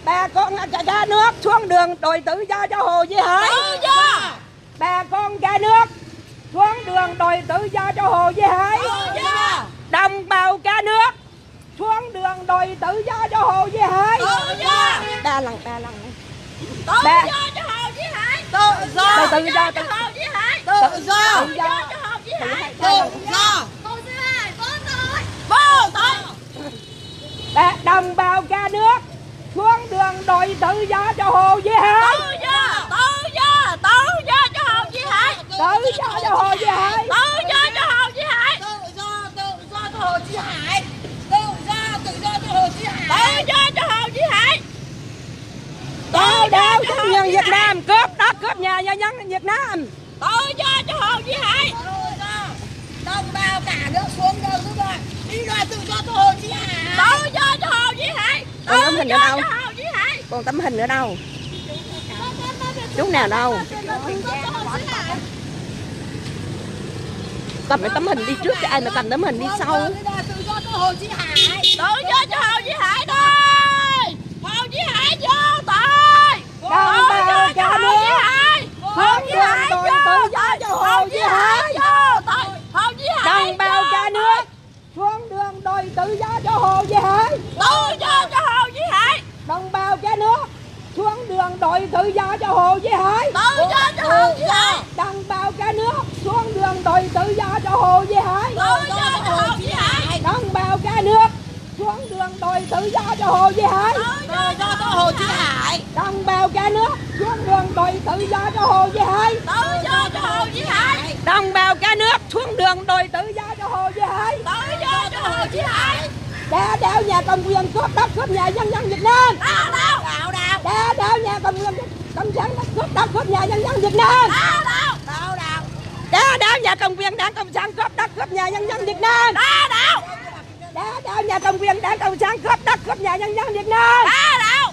Bà con cả, cả nước xuống đường đòi tự do cho Hồ Duy Hải. Tự do. Bà con cả nước xuống đường đòi tự do cho Hồ Duy Hải. Tự do. Đồng bào cả nước xuống đường đòi tự do cho Hồ Duy Hải. Tự do. Ba lần ba lần. Tự Ba. do cho Hồ Duy Hải. Tự do. Tự do cho Hồ Duy Hải. Tự do. Tự do cho Hồ Duy Hải. Tự do. Hồ Duy Hải vô tội. Vô tội. Bà đồng bào cả nước xuống đường đòi tự do cho Hồ Duy Hải. Tự do. Tự do. Tự do cho Hồ Duy Hải. Tự do cho Hồ Duy Hải. Tự do cho Hồ Duy Hải. Tự do. Tự do cho Hồ Duy Hải. Tự do. Tự do cho Hồ Duy Hải. Tự do cho Hồ Duy Hải. Đào đào công nhân Việt Nam cướp đất cướp nhà nhà dân Việt Nam. Tự do cho Hồ Duy Hải. Đồng bào cả nước xuống đường giúp rồi. Đi đòi tự do cho Hồ Duy Hải. Tự do cho Hồ Duy Hải. Còn tấm hình ở đâu? Cho Hồ Duy Hải. Còn tấm hình ở đâu? Chú nào đâu? Cầm cái tấm hình đi trước cho ai mà cầm tấm hình đi sau. Tự do cho Hồ Duy Hải. Tự do cho Hồ Duy Hải đây. Hồ Duy Hải vô tội. Đồng bào cả nước Hồ Duy Hải đòi tự do cho Hồ Duy Hải. vô tội. Hồ Duy Hải. Đồng bào cả nước xuống đường đòi tự do cho Hồ Duy Hải. Tự do cho Hồ Duy Hải. Đồng bào cả nước xuống đường đòi tự do cho Hồ Duy Hải. Tự do cho Hồ Duy Hải. Đồng bào cả nước xuống đường đòi tự do cho Hồ Duy Hải. Tự do cho Hồ Duy Hải. Đồng bào cả nước xuống đường đòi tự do cho Hồ Duy Hải. Tự do cho Hồ Duy Hải. Đồng bào cả nước xuống đường đòi tự do cho Hồ Duy Hải. Tự do cho Hồ Duy Hải. Đồng bào cả nước xuống đường đòi tự do cho Hồ Duy Hải. Tự do cho Hồ Duy Hải. Đá đảo nhà cầm quyền cướp đất cướp nhà dân dân Việt Nam. Đào đào. Đào đào. Đá đảo nhà cầm quyền cộng sản cướp đất cướp nhà dân dân Việt Nam. Đào đào. Đào đào. Đá đảo nhà cầm quyền đảng cộng sản cướp đất cướp nhà dân dân Việt Nam. Đào đào. Đá đảo nhà cầm quyền đảng cộng sản cướp đất cướp nhà dân dân Việt Nam. Đào đào.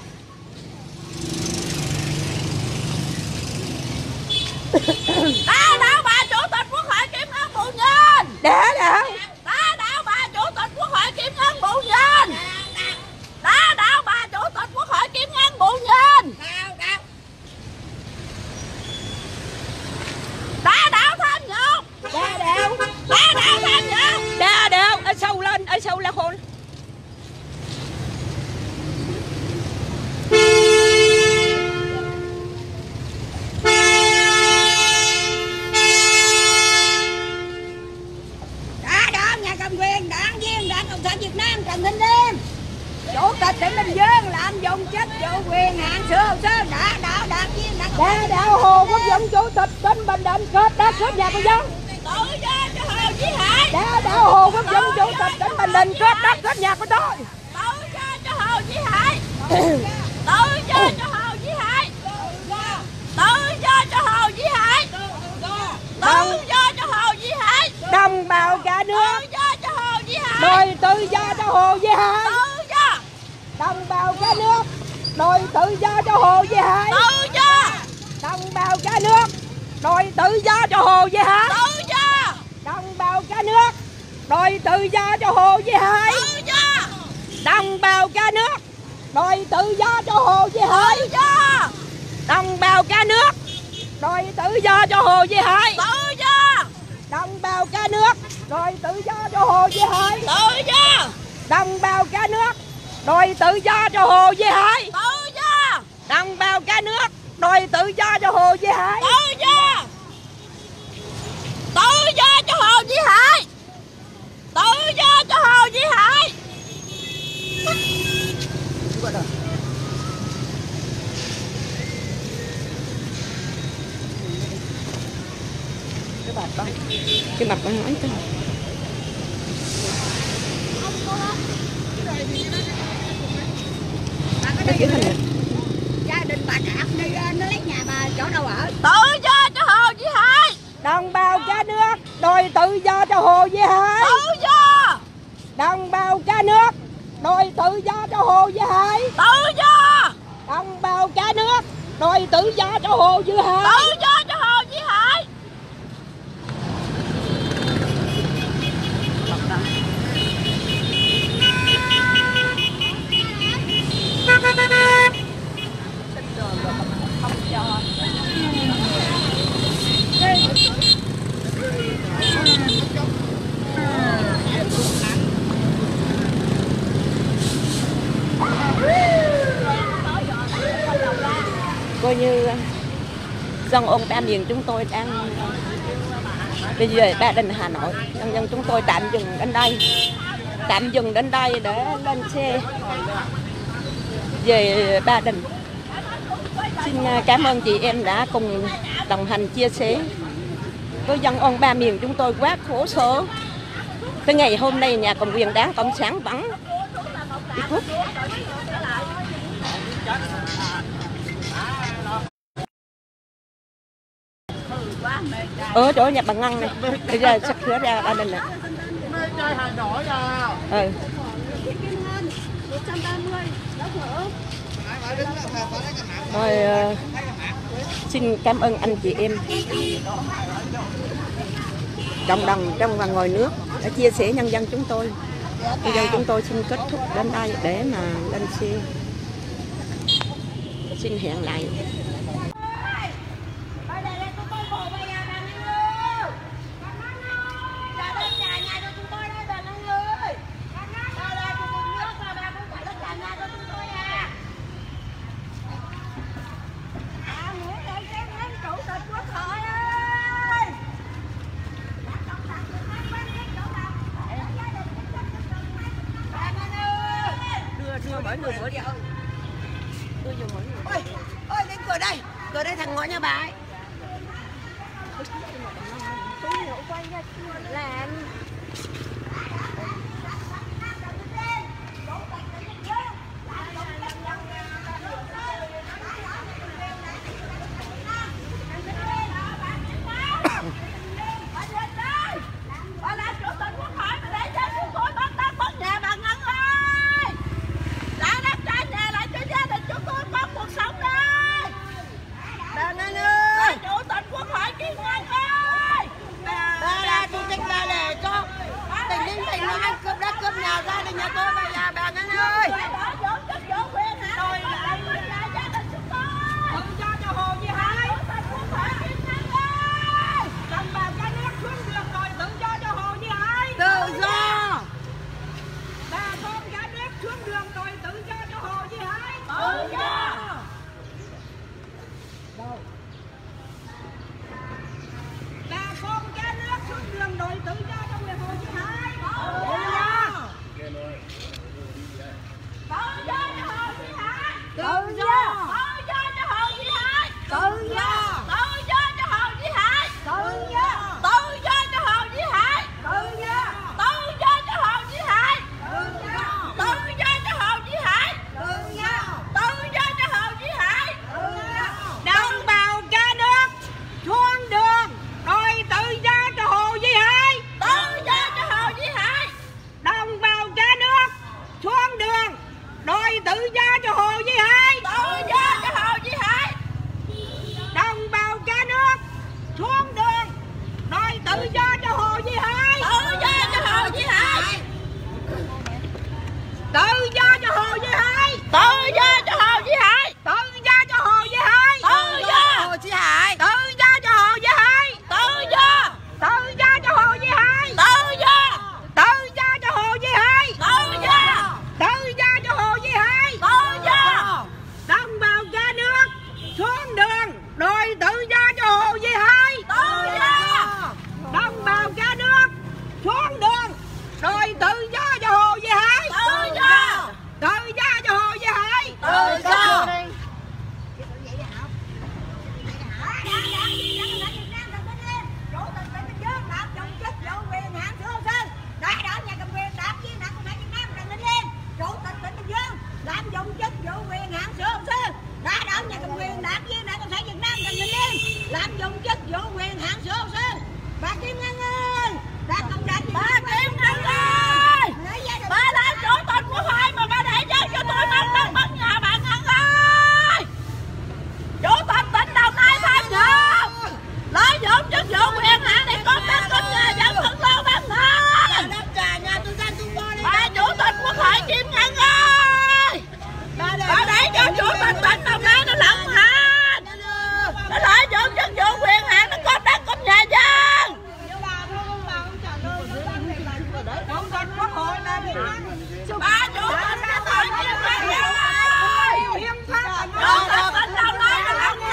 Đào đào bà chủ tịch Quốc hội Kim Ngân Bù Nhìn. Đá đảo. Đào đào bà chủ tịch Quốc hội Kim Ngân Bù Nhìn. Đào đào bà chủ tịch Quốc hội Kim Ngân Bù Nhìn. Đá đảo tham nhũng. Đá đảo. Đá đảo tham nhũng. Đá đảo ở sâu lên ở sâu là khôn. Đá đảo nhà cầm quyền đảng viên đảng cộng sản Việt Nam Trần Thanh Liêm. Chủ tịch tỉnh Bình Dương lạm dụng chức vụ quyền hạn xưa hồ sơ đá đảo đảng viên đảng Đá đảo Hồ Quốc Dũng chủ tịch tỉnh Bình Định cướp đất cướp nhà của dân. Tự do cho Hồ Duy Hải. Đá đảo Hồ Quốc Dũng chủ tịch tỉnh Bình Định cướp đất cướp nhà của tôi. Tự do cho Hồ Duy Hải. Tự do cho Hồ Duy Hải. Tự do cho Hồ Duy Hải. Tự do cho Hồ Duy Hải. Đồng bào cả nước Tự do cho Hồ Duy Hải. đòi tự do cho Hồ Duy Hải. Tự do. Đồng bào cả nước đòi tự do cho Hồ Duy Hải. Tự do. Đồng bào cả nước đòi tự do cho Hồ Duy Hải. Tự do. Đồng bào cả nước đòi tự do cho Hồ Duy Hải. Tự do. Đồng bào cả nước đòi tự do cho Hồ Duy Hải. Tự do. Đồng bào cả nước đòi tự do cho Hồ Duy Hải. Tự do. Đồng bào cả nước đòi tự do cho Hồ Duy Hải. Tự do. Đồng bào cả nước đòi tự do cho Hồ Duy Hải. Tự do. Đồng bào cả nước đòi tự do cho Hồ Duy Hải. Tự do. Tự do cho Hồ Duy Hải. Tự do cho Hồ Duy Hải. Cái mặt đó, cái mặt nó nói cái cái hình này. gia đình bà Trạc đi nó lấy nhà bà chỗ đâu ở. Tự do cho Hồ Duy Hải. Đồng bào cả nước đòi tự do cho Hồ Duy Hải. Tự do. Đồng bào cả nước đòi tự do cho Hồ Duy Hải. Tự do. Đồng bào cả nước đòi tự do cho Hồ Duy Hải. Tự do cho Hồ Duy Hải. Thank you. coi như dân ông ba miền chúng tôi đang bây giờ Ba Đình Hà Nội, nhân dân chúng tôi tạm dừng đến đây, tạm dừng đến đây để lên xe về Ba Đình. Xin cảm ơn chị em đã cùng đồng hành chia sẻ với dân ông ba miền chúng tôi quá khổ sở. Tới ngày hôm nay nhà cầm quyền Đảng Cộng sản vẫn đi cút. Ở chỗ nhà bà Ngân này, bây giờ sắp sửa ra Ba Đình này. Ừ. Rồi, uh, xin cảm ơn anh chị em cộng đồng trong và ngoài nước đã chia sẻ nhân dân chúng tôi. Nhân dân chúng tôi xin kết thúc đến đây để mà lên xe. Xin hẹn lại. Mỗi người mỗi điều. Ôi, ôi lên cửa đây, cửa đây thằng ngõ nhà bà ấy. Làm. Ba chủ tịch Quốc hội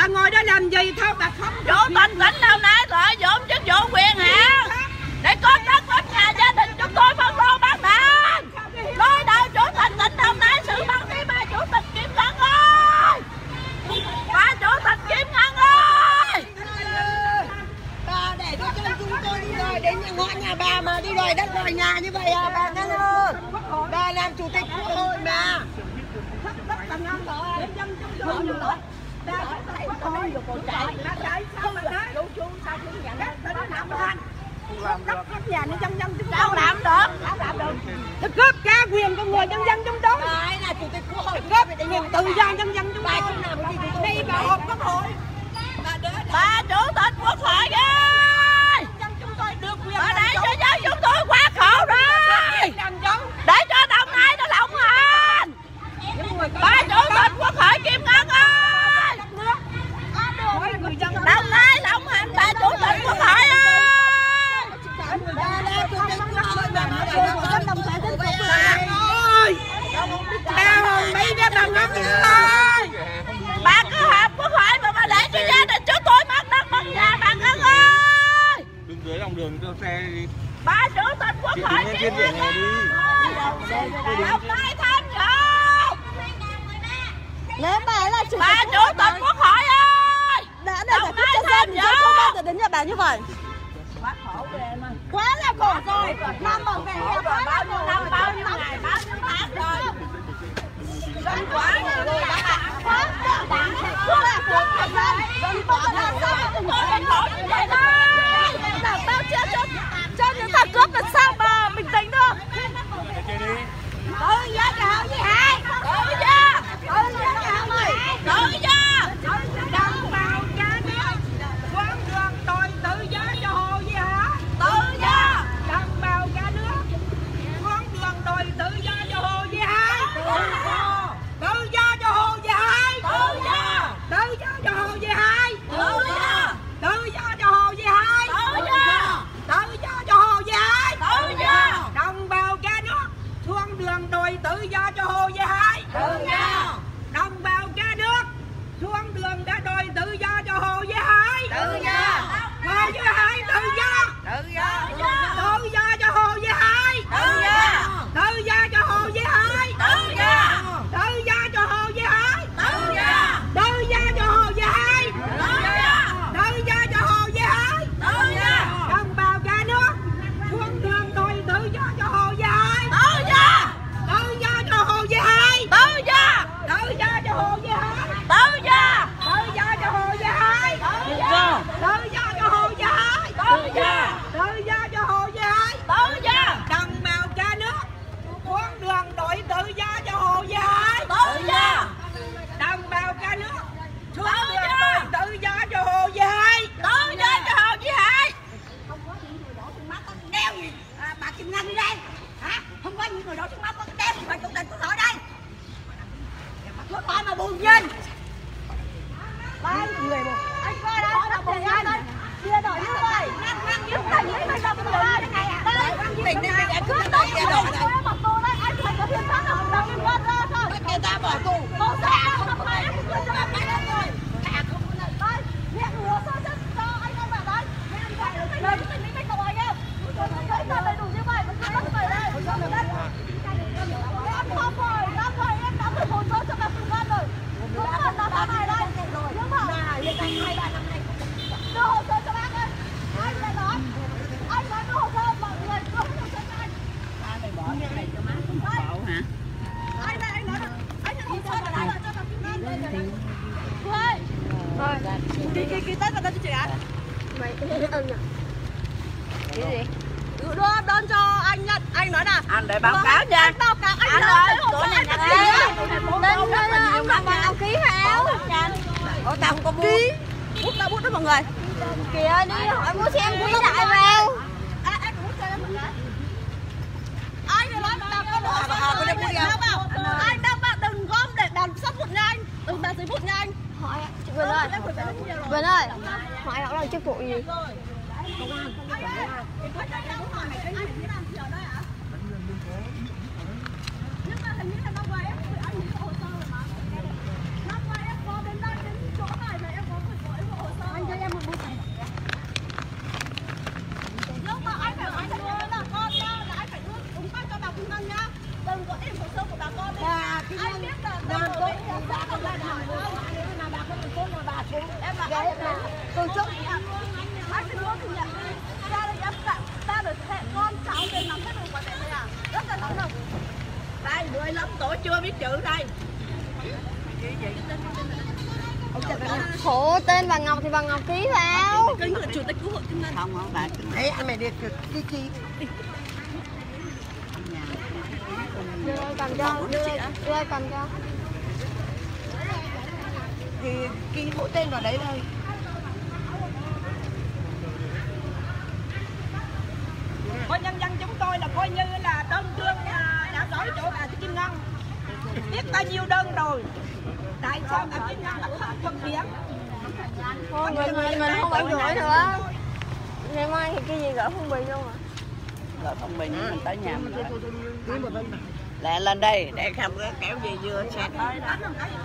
Bà ngồi đó làm gì thôi bà không. Chủ tịch tỉnh hôm nay lợi dụng chức vụ quyền hạn để có đất có nhà gia đình chúng tôi phân lô bán nền. Nói đâu chủ tịch tỉnh hôm nay sự bằng đi bà chủ tịch Kim Ngân ơi. Bà chủ tịch Kim Ngân ơi. Bà để cho chân chúng tôi đi rồi đến nhà ngõ nhà bà mà đi đòi đất đòi nhà như vậy à bà Ngân ơi. Bà làm chủ tịch quốc hội mà. Bà Ngân rồi. Bà phải thôi rồi còn chạy. Bà chạy sao mà nói. Chú chú sao chú nhận đất nó làm ăn. Đất cấp nhà nó dân dân chúng tôi. Đâu làm được. Đâu làm được. Nó cướp cá quyền của người dân dân chúng tôi. Bà ấy là chủ tịch quốc hội. Cướp quyền tự do dân dân chúng tôi. Bà không làm cái gì thì Đi vào họp quốc hội. Bà chủ tịch quốc hội ơi. Bà để cho dân chúng tôi quá khổ rồi. Để cho Đồng Nai nó lộng hành. Bà chủ tịch quốc hội Kim Ngân ơi. Đồng Nai lộng hành bà chủ tịch quốc hội ơi. Bà Hồng Mỹ ra bà Ngọc ơi. Bà cứ họp quốc hội mà bà để cho gia đình chúng tôi mất đất mất nhà bà Ngân ơi. Đứng dưới lòng đường cho xe đi. Bà chủ tịch quốc Chị hội đứng Kim trên vỉa Ngân hè đi. ơi. Đồng Nai tham nhũng. Nếu bà ấy là chủ Bà chủ tịch quốc hội ơi. đã để giải quyết cho dân thì tôi không bao giờ đến nhà bà như vậy. Quá khổ rồi em ơi. Quá là khổ rồi. Năm ở về nhà quá Bao nhiêu năm, bao nhiêu ngày, bao nhiêu tháng rồi. Dân quá rồi bà. quá quá là khổ của dân. Dân bỏ ra sao Tôi còn khổ như vậy thôi. là bao chia cho cho những thằng cướp là sao mà bình tĩnh được. Chơi đi. Tự do cho họ gì hại. Tự do. Tự do cho họ mày. Tự do. Đồng bào cả nước quán đường đòi tự do cho Hồ Duy Hải. Tự do. Đồng bào cả nước quán đường đòi tự do cho Hồ Duy Hải. Tự do cho Hồ Duy Hải. Tự do. Tự do cho Hồ Duy Hải. Tự do. Tự do cho Hồ Duy Hải. Tự do. Tự do cho Hồ Duy Hải. Tự do. Đồng bào cả nước xuống đường đòi tự do cho Hồ Duy Hải. Tự do. Đồng bào cả nước xuống đường đã đòi tự do cho Hồ Duy Hải. Tự do. Hồ Duy Hải tự do. Tự do. Tự do cho Hồ Duy Hải. Tự do. Tự do cho Hồ Duy Hải. Tự do. Tự do cho Hồ Duy Hải. Tự do. Tự do cho Hồ Duy Hải. Tự do. Tự do cho Hồ Duy Hải. Tự do. Đồng bào cả nước xuống đường đòi tự do cho Hồ Duy Hải. Tự do. Tự do cho Hồ Duy Hải. Tự do. Tự do cho Hồ Duy Hải. Tự do. Tự do cho Hồ Duy Hải. Tự do. Tự do cho Hồ Duy Hải. Tự do. Tự do cho Hồ Duy Hải. Tự do. Đồng bào cả nước xuống đường đòi tự do cho Hồ Duy Hải. Tự do. Đồng bào cả nước xuống đường đòi tự do cho Hồ Duy Hải. Tự do cho Hồ Duy Hải. Không có những người đổ trước mắt có cái đeo gì à, bà Kim Ngân đi đây hả? Không có những người đổ trước mắt có cái đeo gì bà chủ tịch quốc hội đây. Quốc hội mà buồn nhìn. Bao nhiêu người một anh coi đó là buồn nhìn. Chia đổi như vậy. Chúng ta những cái đồng người đây này à. Đây, mình đây đã cướp đây chia đổi đây. Bỏ tù đây, anh phải có thiên pháp nào đâu Kim Ngân ra thôi. Người ta bỏ tù. Cô sẽ không phải em cứ cho anh lên rồi. À không có này. Đây, miệng ngứa sao chứ cho anh không vào đấy. Anh phải là mình mình mình mình tội em. Giấy tờ đầy đủ như vậy mà cứ bắt phải đây. Em không phải, em phải em đã gửi hồ sơ cho bà Kim Ngân rồi. Đúng rồi, nó đã này đây. Nhưng mà hiện tại hai ba năm nay đưa hồ sơ cho bác ơi. Anh lại nói. Anh nói đưa hồ sơ mọi người đưa hồ sơ cho anh. Mày bỏ cái này cho má không bảo hả? Anh này anh nói là anh nhận hồ sơ là đã cho bà Kim Ngân. Cô ơi. Rồi. Ký ký ký tên vào đây cho chị ạ. Mày ơn nhỉ? Cái gì? Đưa đơn cho anh nhận, anh nói là Anh để báo cáo nha. anh báo cáo anh, Anh nói ơi, hồ sơ tụi này anh nhặt ký. Tên Ông làm vào ký hảo. Ủa tao không có bút. Ký. Bút đâu bút đó mọi người. Kìa đi, hỏi mua xem ký lại vào. À, anh bút cho em một cái. Anh nói là con hồ sơ anh bảo. Anh đang bảo đừng gom để đàn sắp bút nha anh. Đừng đàn giấy bút nha anh. Hỏi chị Vân ơi. Vân ơi. Hỏi họ làm chức vụ gì? Công an. Nhưng mà hình như là năm ngoái em gửi anh những hồ sơ rồi mà. Năm ngoái em có đến đây đến chỗ này là em có tên bà Ngọc thì bà Ngọc ký vào. Ký là chủ tịch Quốc hội Kim Ngân. Không không bà. Đấy anh mày đi đi chi. Đưa cầm cho, đưa, đưa cầm cho. Thì ký mỗi tên vào đấy thôi. Coi nhân dân chúng tôi là coi như là đơn thương đã gửi chỗ bà Kim Ngân biết bao nhiêu đơn rồi, tại sao bà Kim Ngân không thực hiện? Thôi mình mình mình không phải gửi nữa. Ngày mai thì cái gì gửi phong bì luôn à? Gửi phong bì mình tới nhà mình lại lên đây để không có kéo gì vừa xe tới đó.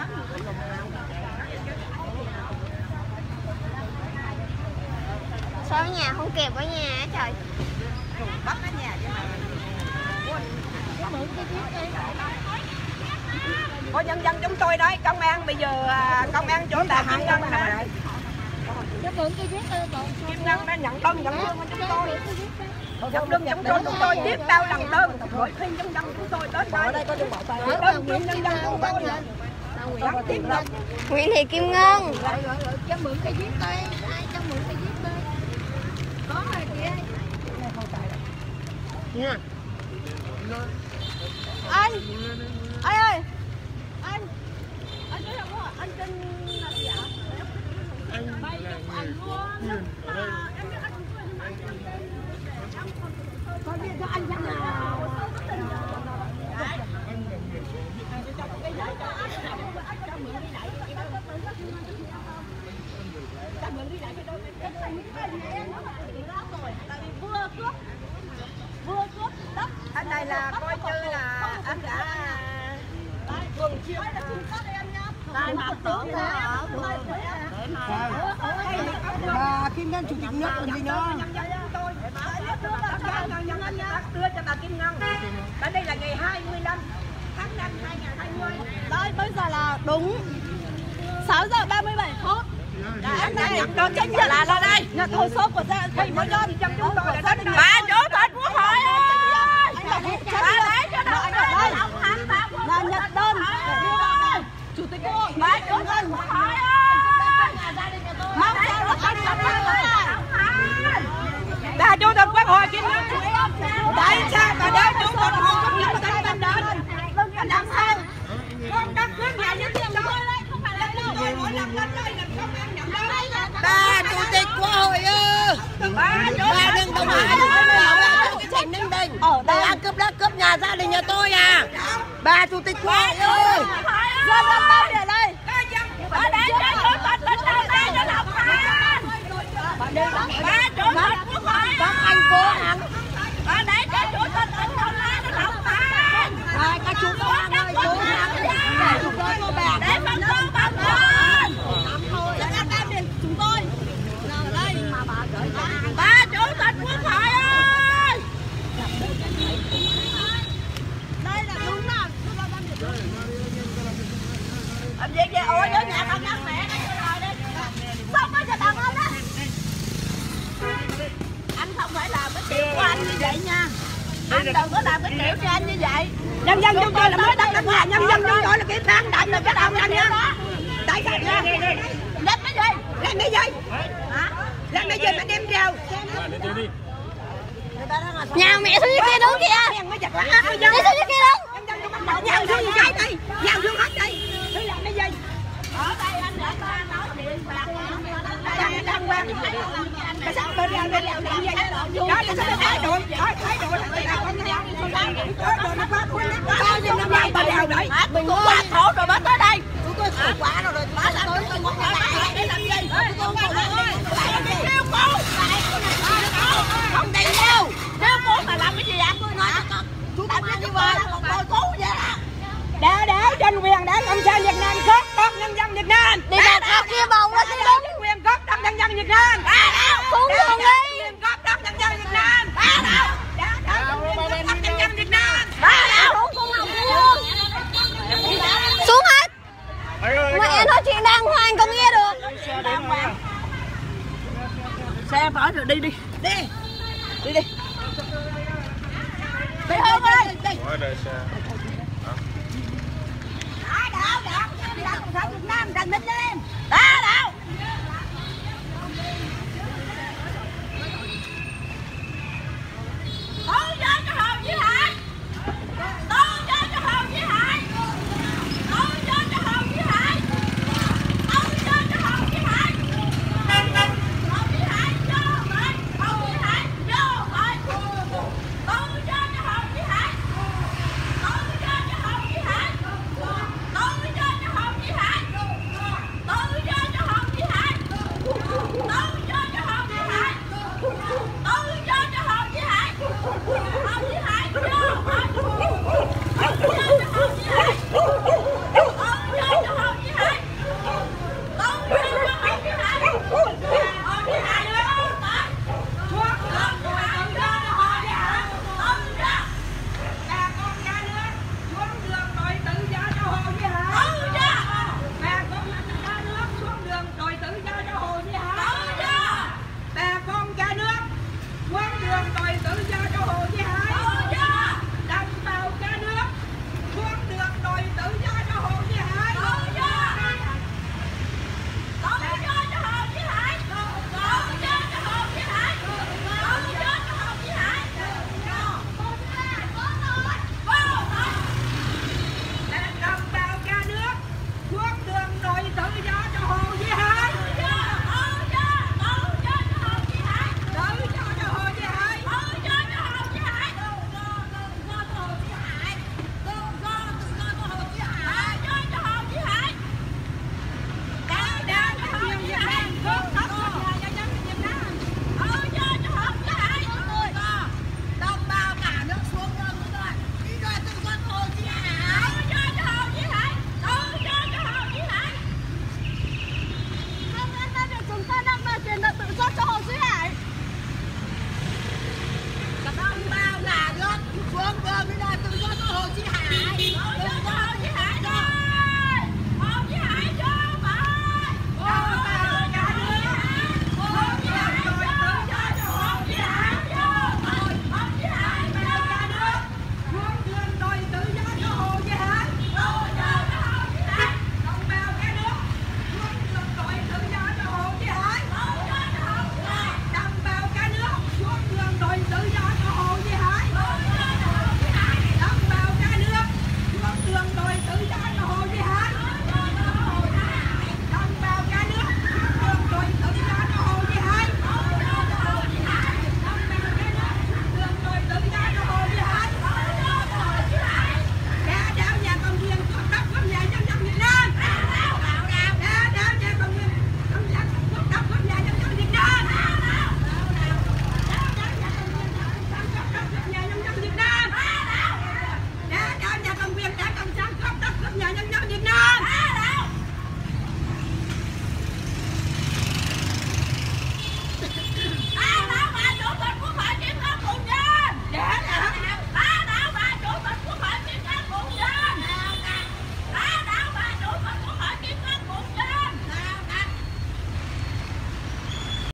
Sao ở nhà không kịp ở nhà á trời. Bắt ở nhà chứ mà. Coi nhân dân chúng tôi đấy, công an bây giờ công an chỗ bà Kim Ngân đó. Kim Ngân đã nhận đơn nhận lương của chúng tôi. Nhận đơn chúng tôi, chúng tôi biết bao lần đơn mỗi khi nhân dân chúng tôi tới đây. Đơn của nhân dân chúng tôi vẫn tiếp tục. Nguyễn Thị Kim Ngân. Cho mượn cây viết đây, ai cho mượn cây viết đây. Có rồi chị ơi. Nha. Anh. Anh ơi. Anh. Anh nói không ạ? Anh tên là gì ạ? Anh bay cho anh luôn. Em biết anh không quên anh. Có biết cho anh rằng là anh này là coi như là anh đã thường xuyên Đây mà tưởng là Bà Kim Ngân chủ tịch nước còn gì nữa. đưa cho bà Kim Ngân. Ở đây là ngày hai mươi lăm tháng năm hai nghìn không trăm hai mươi. Đây bây giờ là đúng sáu giờ ba mươi bảy phút. Anh đã nhận đơn chứng nhận là ra đây. Nhận hồ sơ của gia Thì mỗi dân dân chúng tôi đã đến bà chủ tịch Quốc hội ơi. bà lấy cho nó đây là nhận đơn chủ tịch Quốc hội. Bà chủ tịch Quốc hội ơi. Mong sao là anh nhận đơn. bà chủ tịch Quốc hội Kim Ngân. Tại sao bà để chủ tịch Quốc hội không nhận đơn đơn đơn? Anh làm sao? Con đất nước nhà nhân dân tôi đây không phải là tôi mỗi lần lên đây là không ăn nhận đơn. Bà chủ tịch Quốc hội ơi. Bà Bà đừng đồng ý với cái Trịnh Ninh Bình. Bà ăn cướp đất cướp nhà gia đình nhà tôi à. Bà chủ tịch Quốc hội ơi. Dân dân bao ở đây. Bà để cho chủ tịch lên đầu tiên cho lòng phán. Bà chủ tịch Quốc hội Các anh cố gắng. bà để cho chủ tịch lên đầu tiên cho lòng phán. Rồi các chú công an ơi, cố gắng để chúng tôi cô bà. Để phân công bằng con. Dân an tam điện chúng tôi. Nào đây mà bà gửi cho. Bà chủ tịch Quốc hội ơi. Đây là đúng là Làm gì vậy? Ôi đứa nhà tao nhắc mẹ nó cho rồi đi. Sao có cho đàn ông đó? Anh không phải làm cái kiểu của anh như vậy nha. Anh đừng có làm cái kiểu cho anh như vậy. nhân dân chúng tôi là mới đất đất nhà, nhân dân chúng tôi là cái phán định là cái đầu anh nha. Tại sao làm Làm cái gì? làm cái gì? Hả? Làm cái gì mà đem rào? nhà mẹ xuống dưới kia đứng kìa. Mới giật lắm. Đi xuống dưới kia đứng. Nhân dân chúng tôi nhào xuống cái đây, nhào xuống hết đây. Tôi làm cái gì? Ở đây anh để ta nói chuyện bạc. Đang đang quan. Cái sao bên ra bên làm gì vậy? Đó là sao thái độ, đó thái độ là cái nào con nhau. Đó nó phát quân nó bao nhiêu năm nay bà đèo đấy. Mình cũng quá khổ rồi mới tới đây. Chúng tôi khổ quá rồi rồi. Bà làm tôi tôi muốn lại để làm gì? Tôi không làm gì kêu cô. Không đi đâu. Nếu cô mà làm cái gì anh tôi nói cho con. Chú làm cái gì mà còn coi cứu vậy à? Để để tranh quyền để cộng sản Việt Nam cướp đất nhân dân Việt Nam. Đi đặt ao kia bồng lên xin đứng. Tranh quyền cướp đất nhân dân Việt Nam. Xuống đường đi. Quyền cướp đất nhân dân Việt Nam. Để để cướp đất nhân dân Việt Nam. Xuống con Ngọc đi luôn. Xuống hết. Mà em nói chuyện đàng hoàng con nghe được. Xe bỏ rồi đi đi. Đi. Đi đi. Đi Hương ơi. Đi. Đã, đã, đã. Cộng sản Việt Nam, đành Minh lên.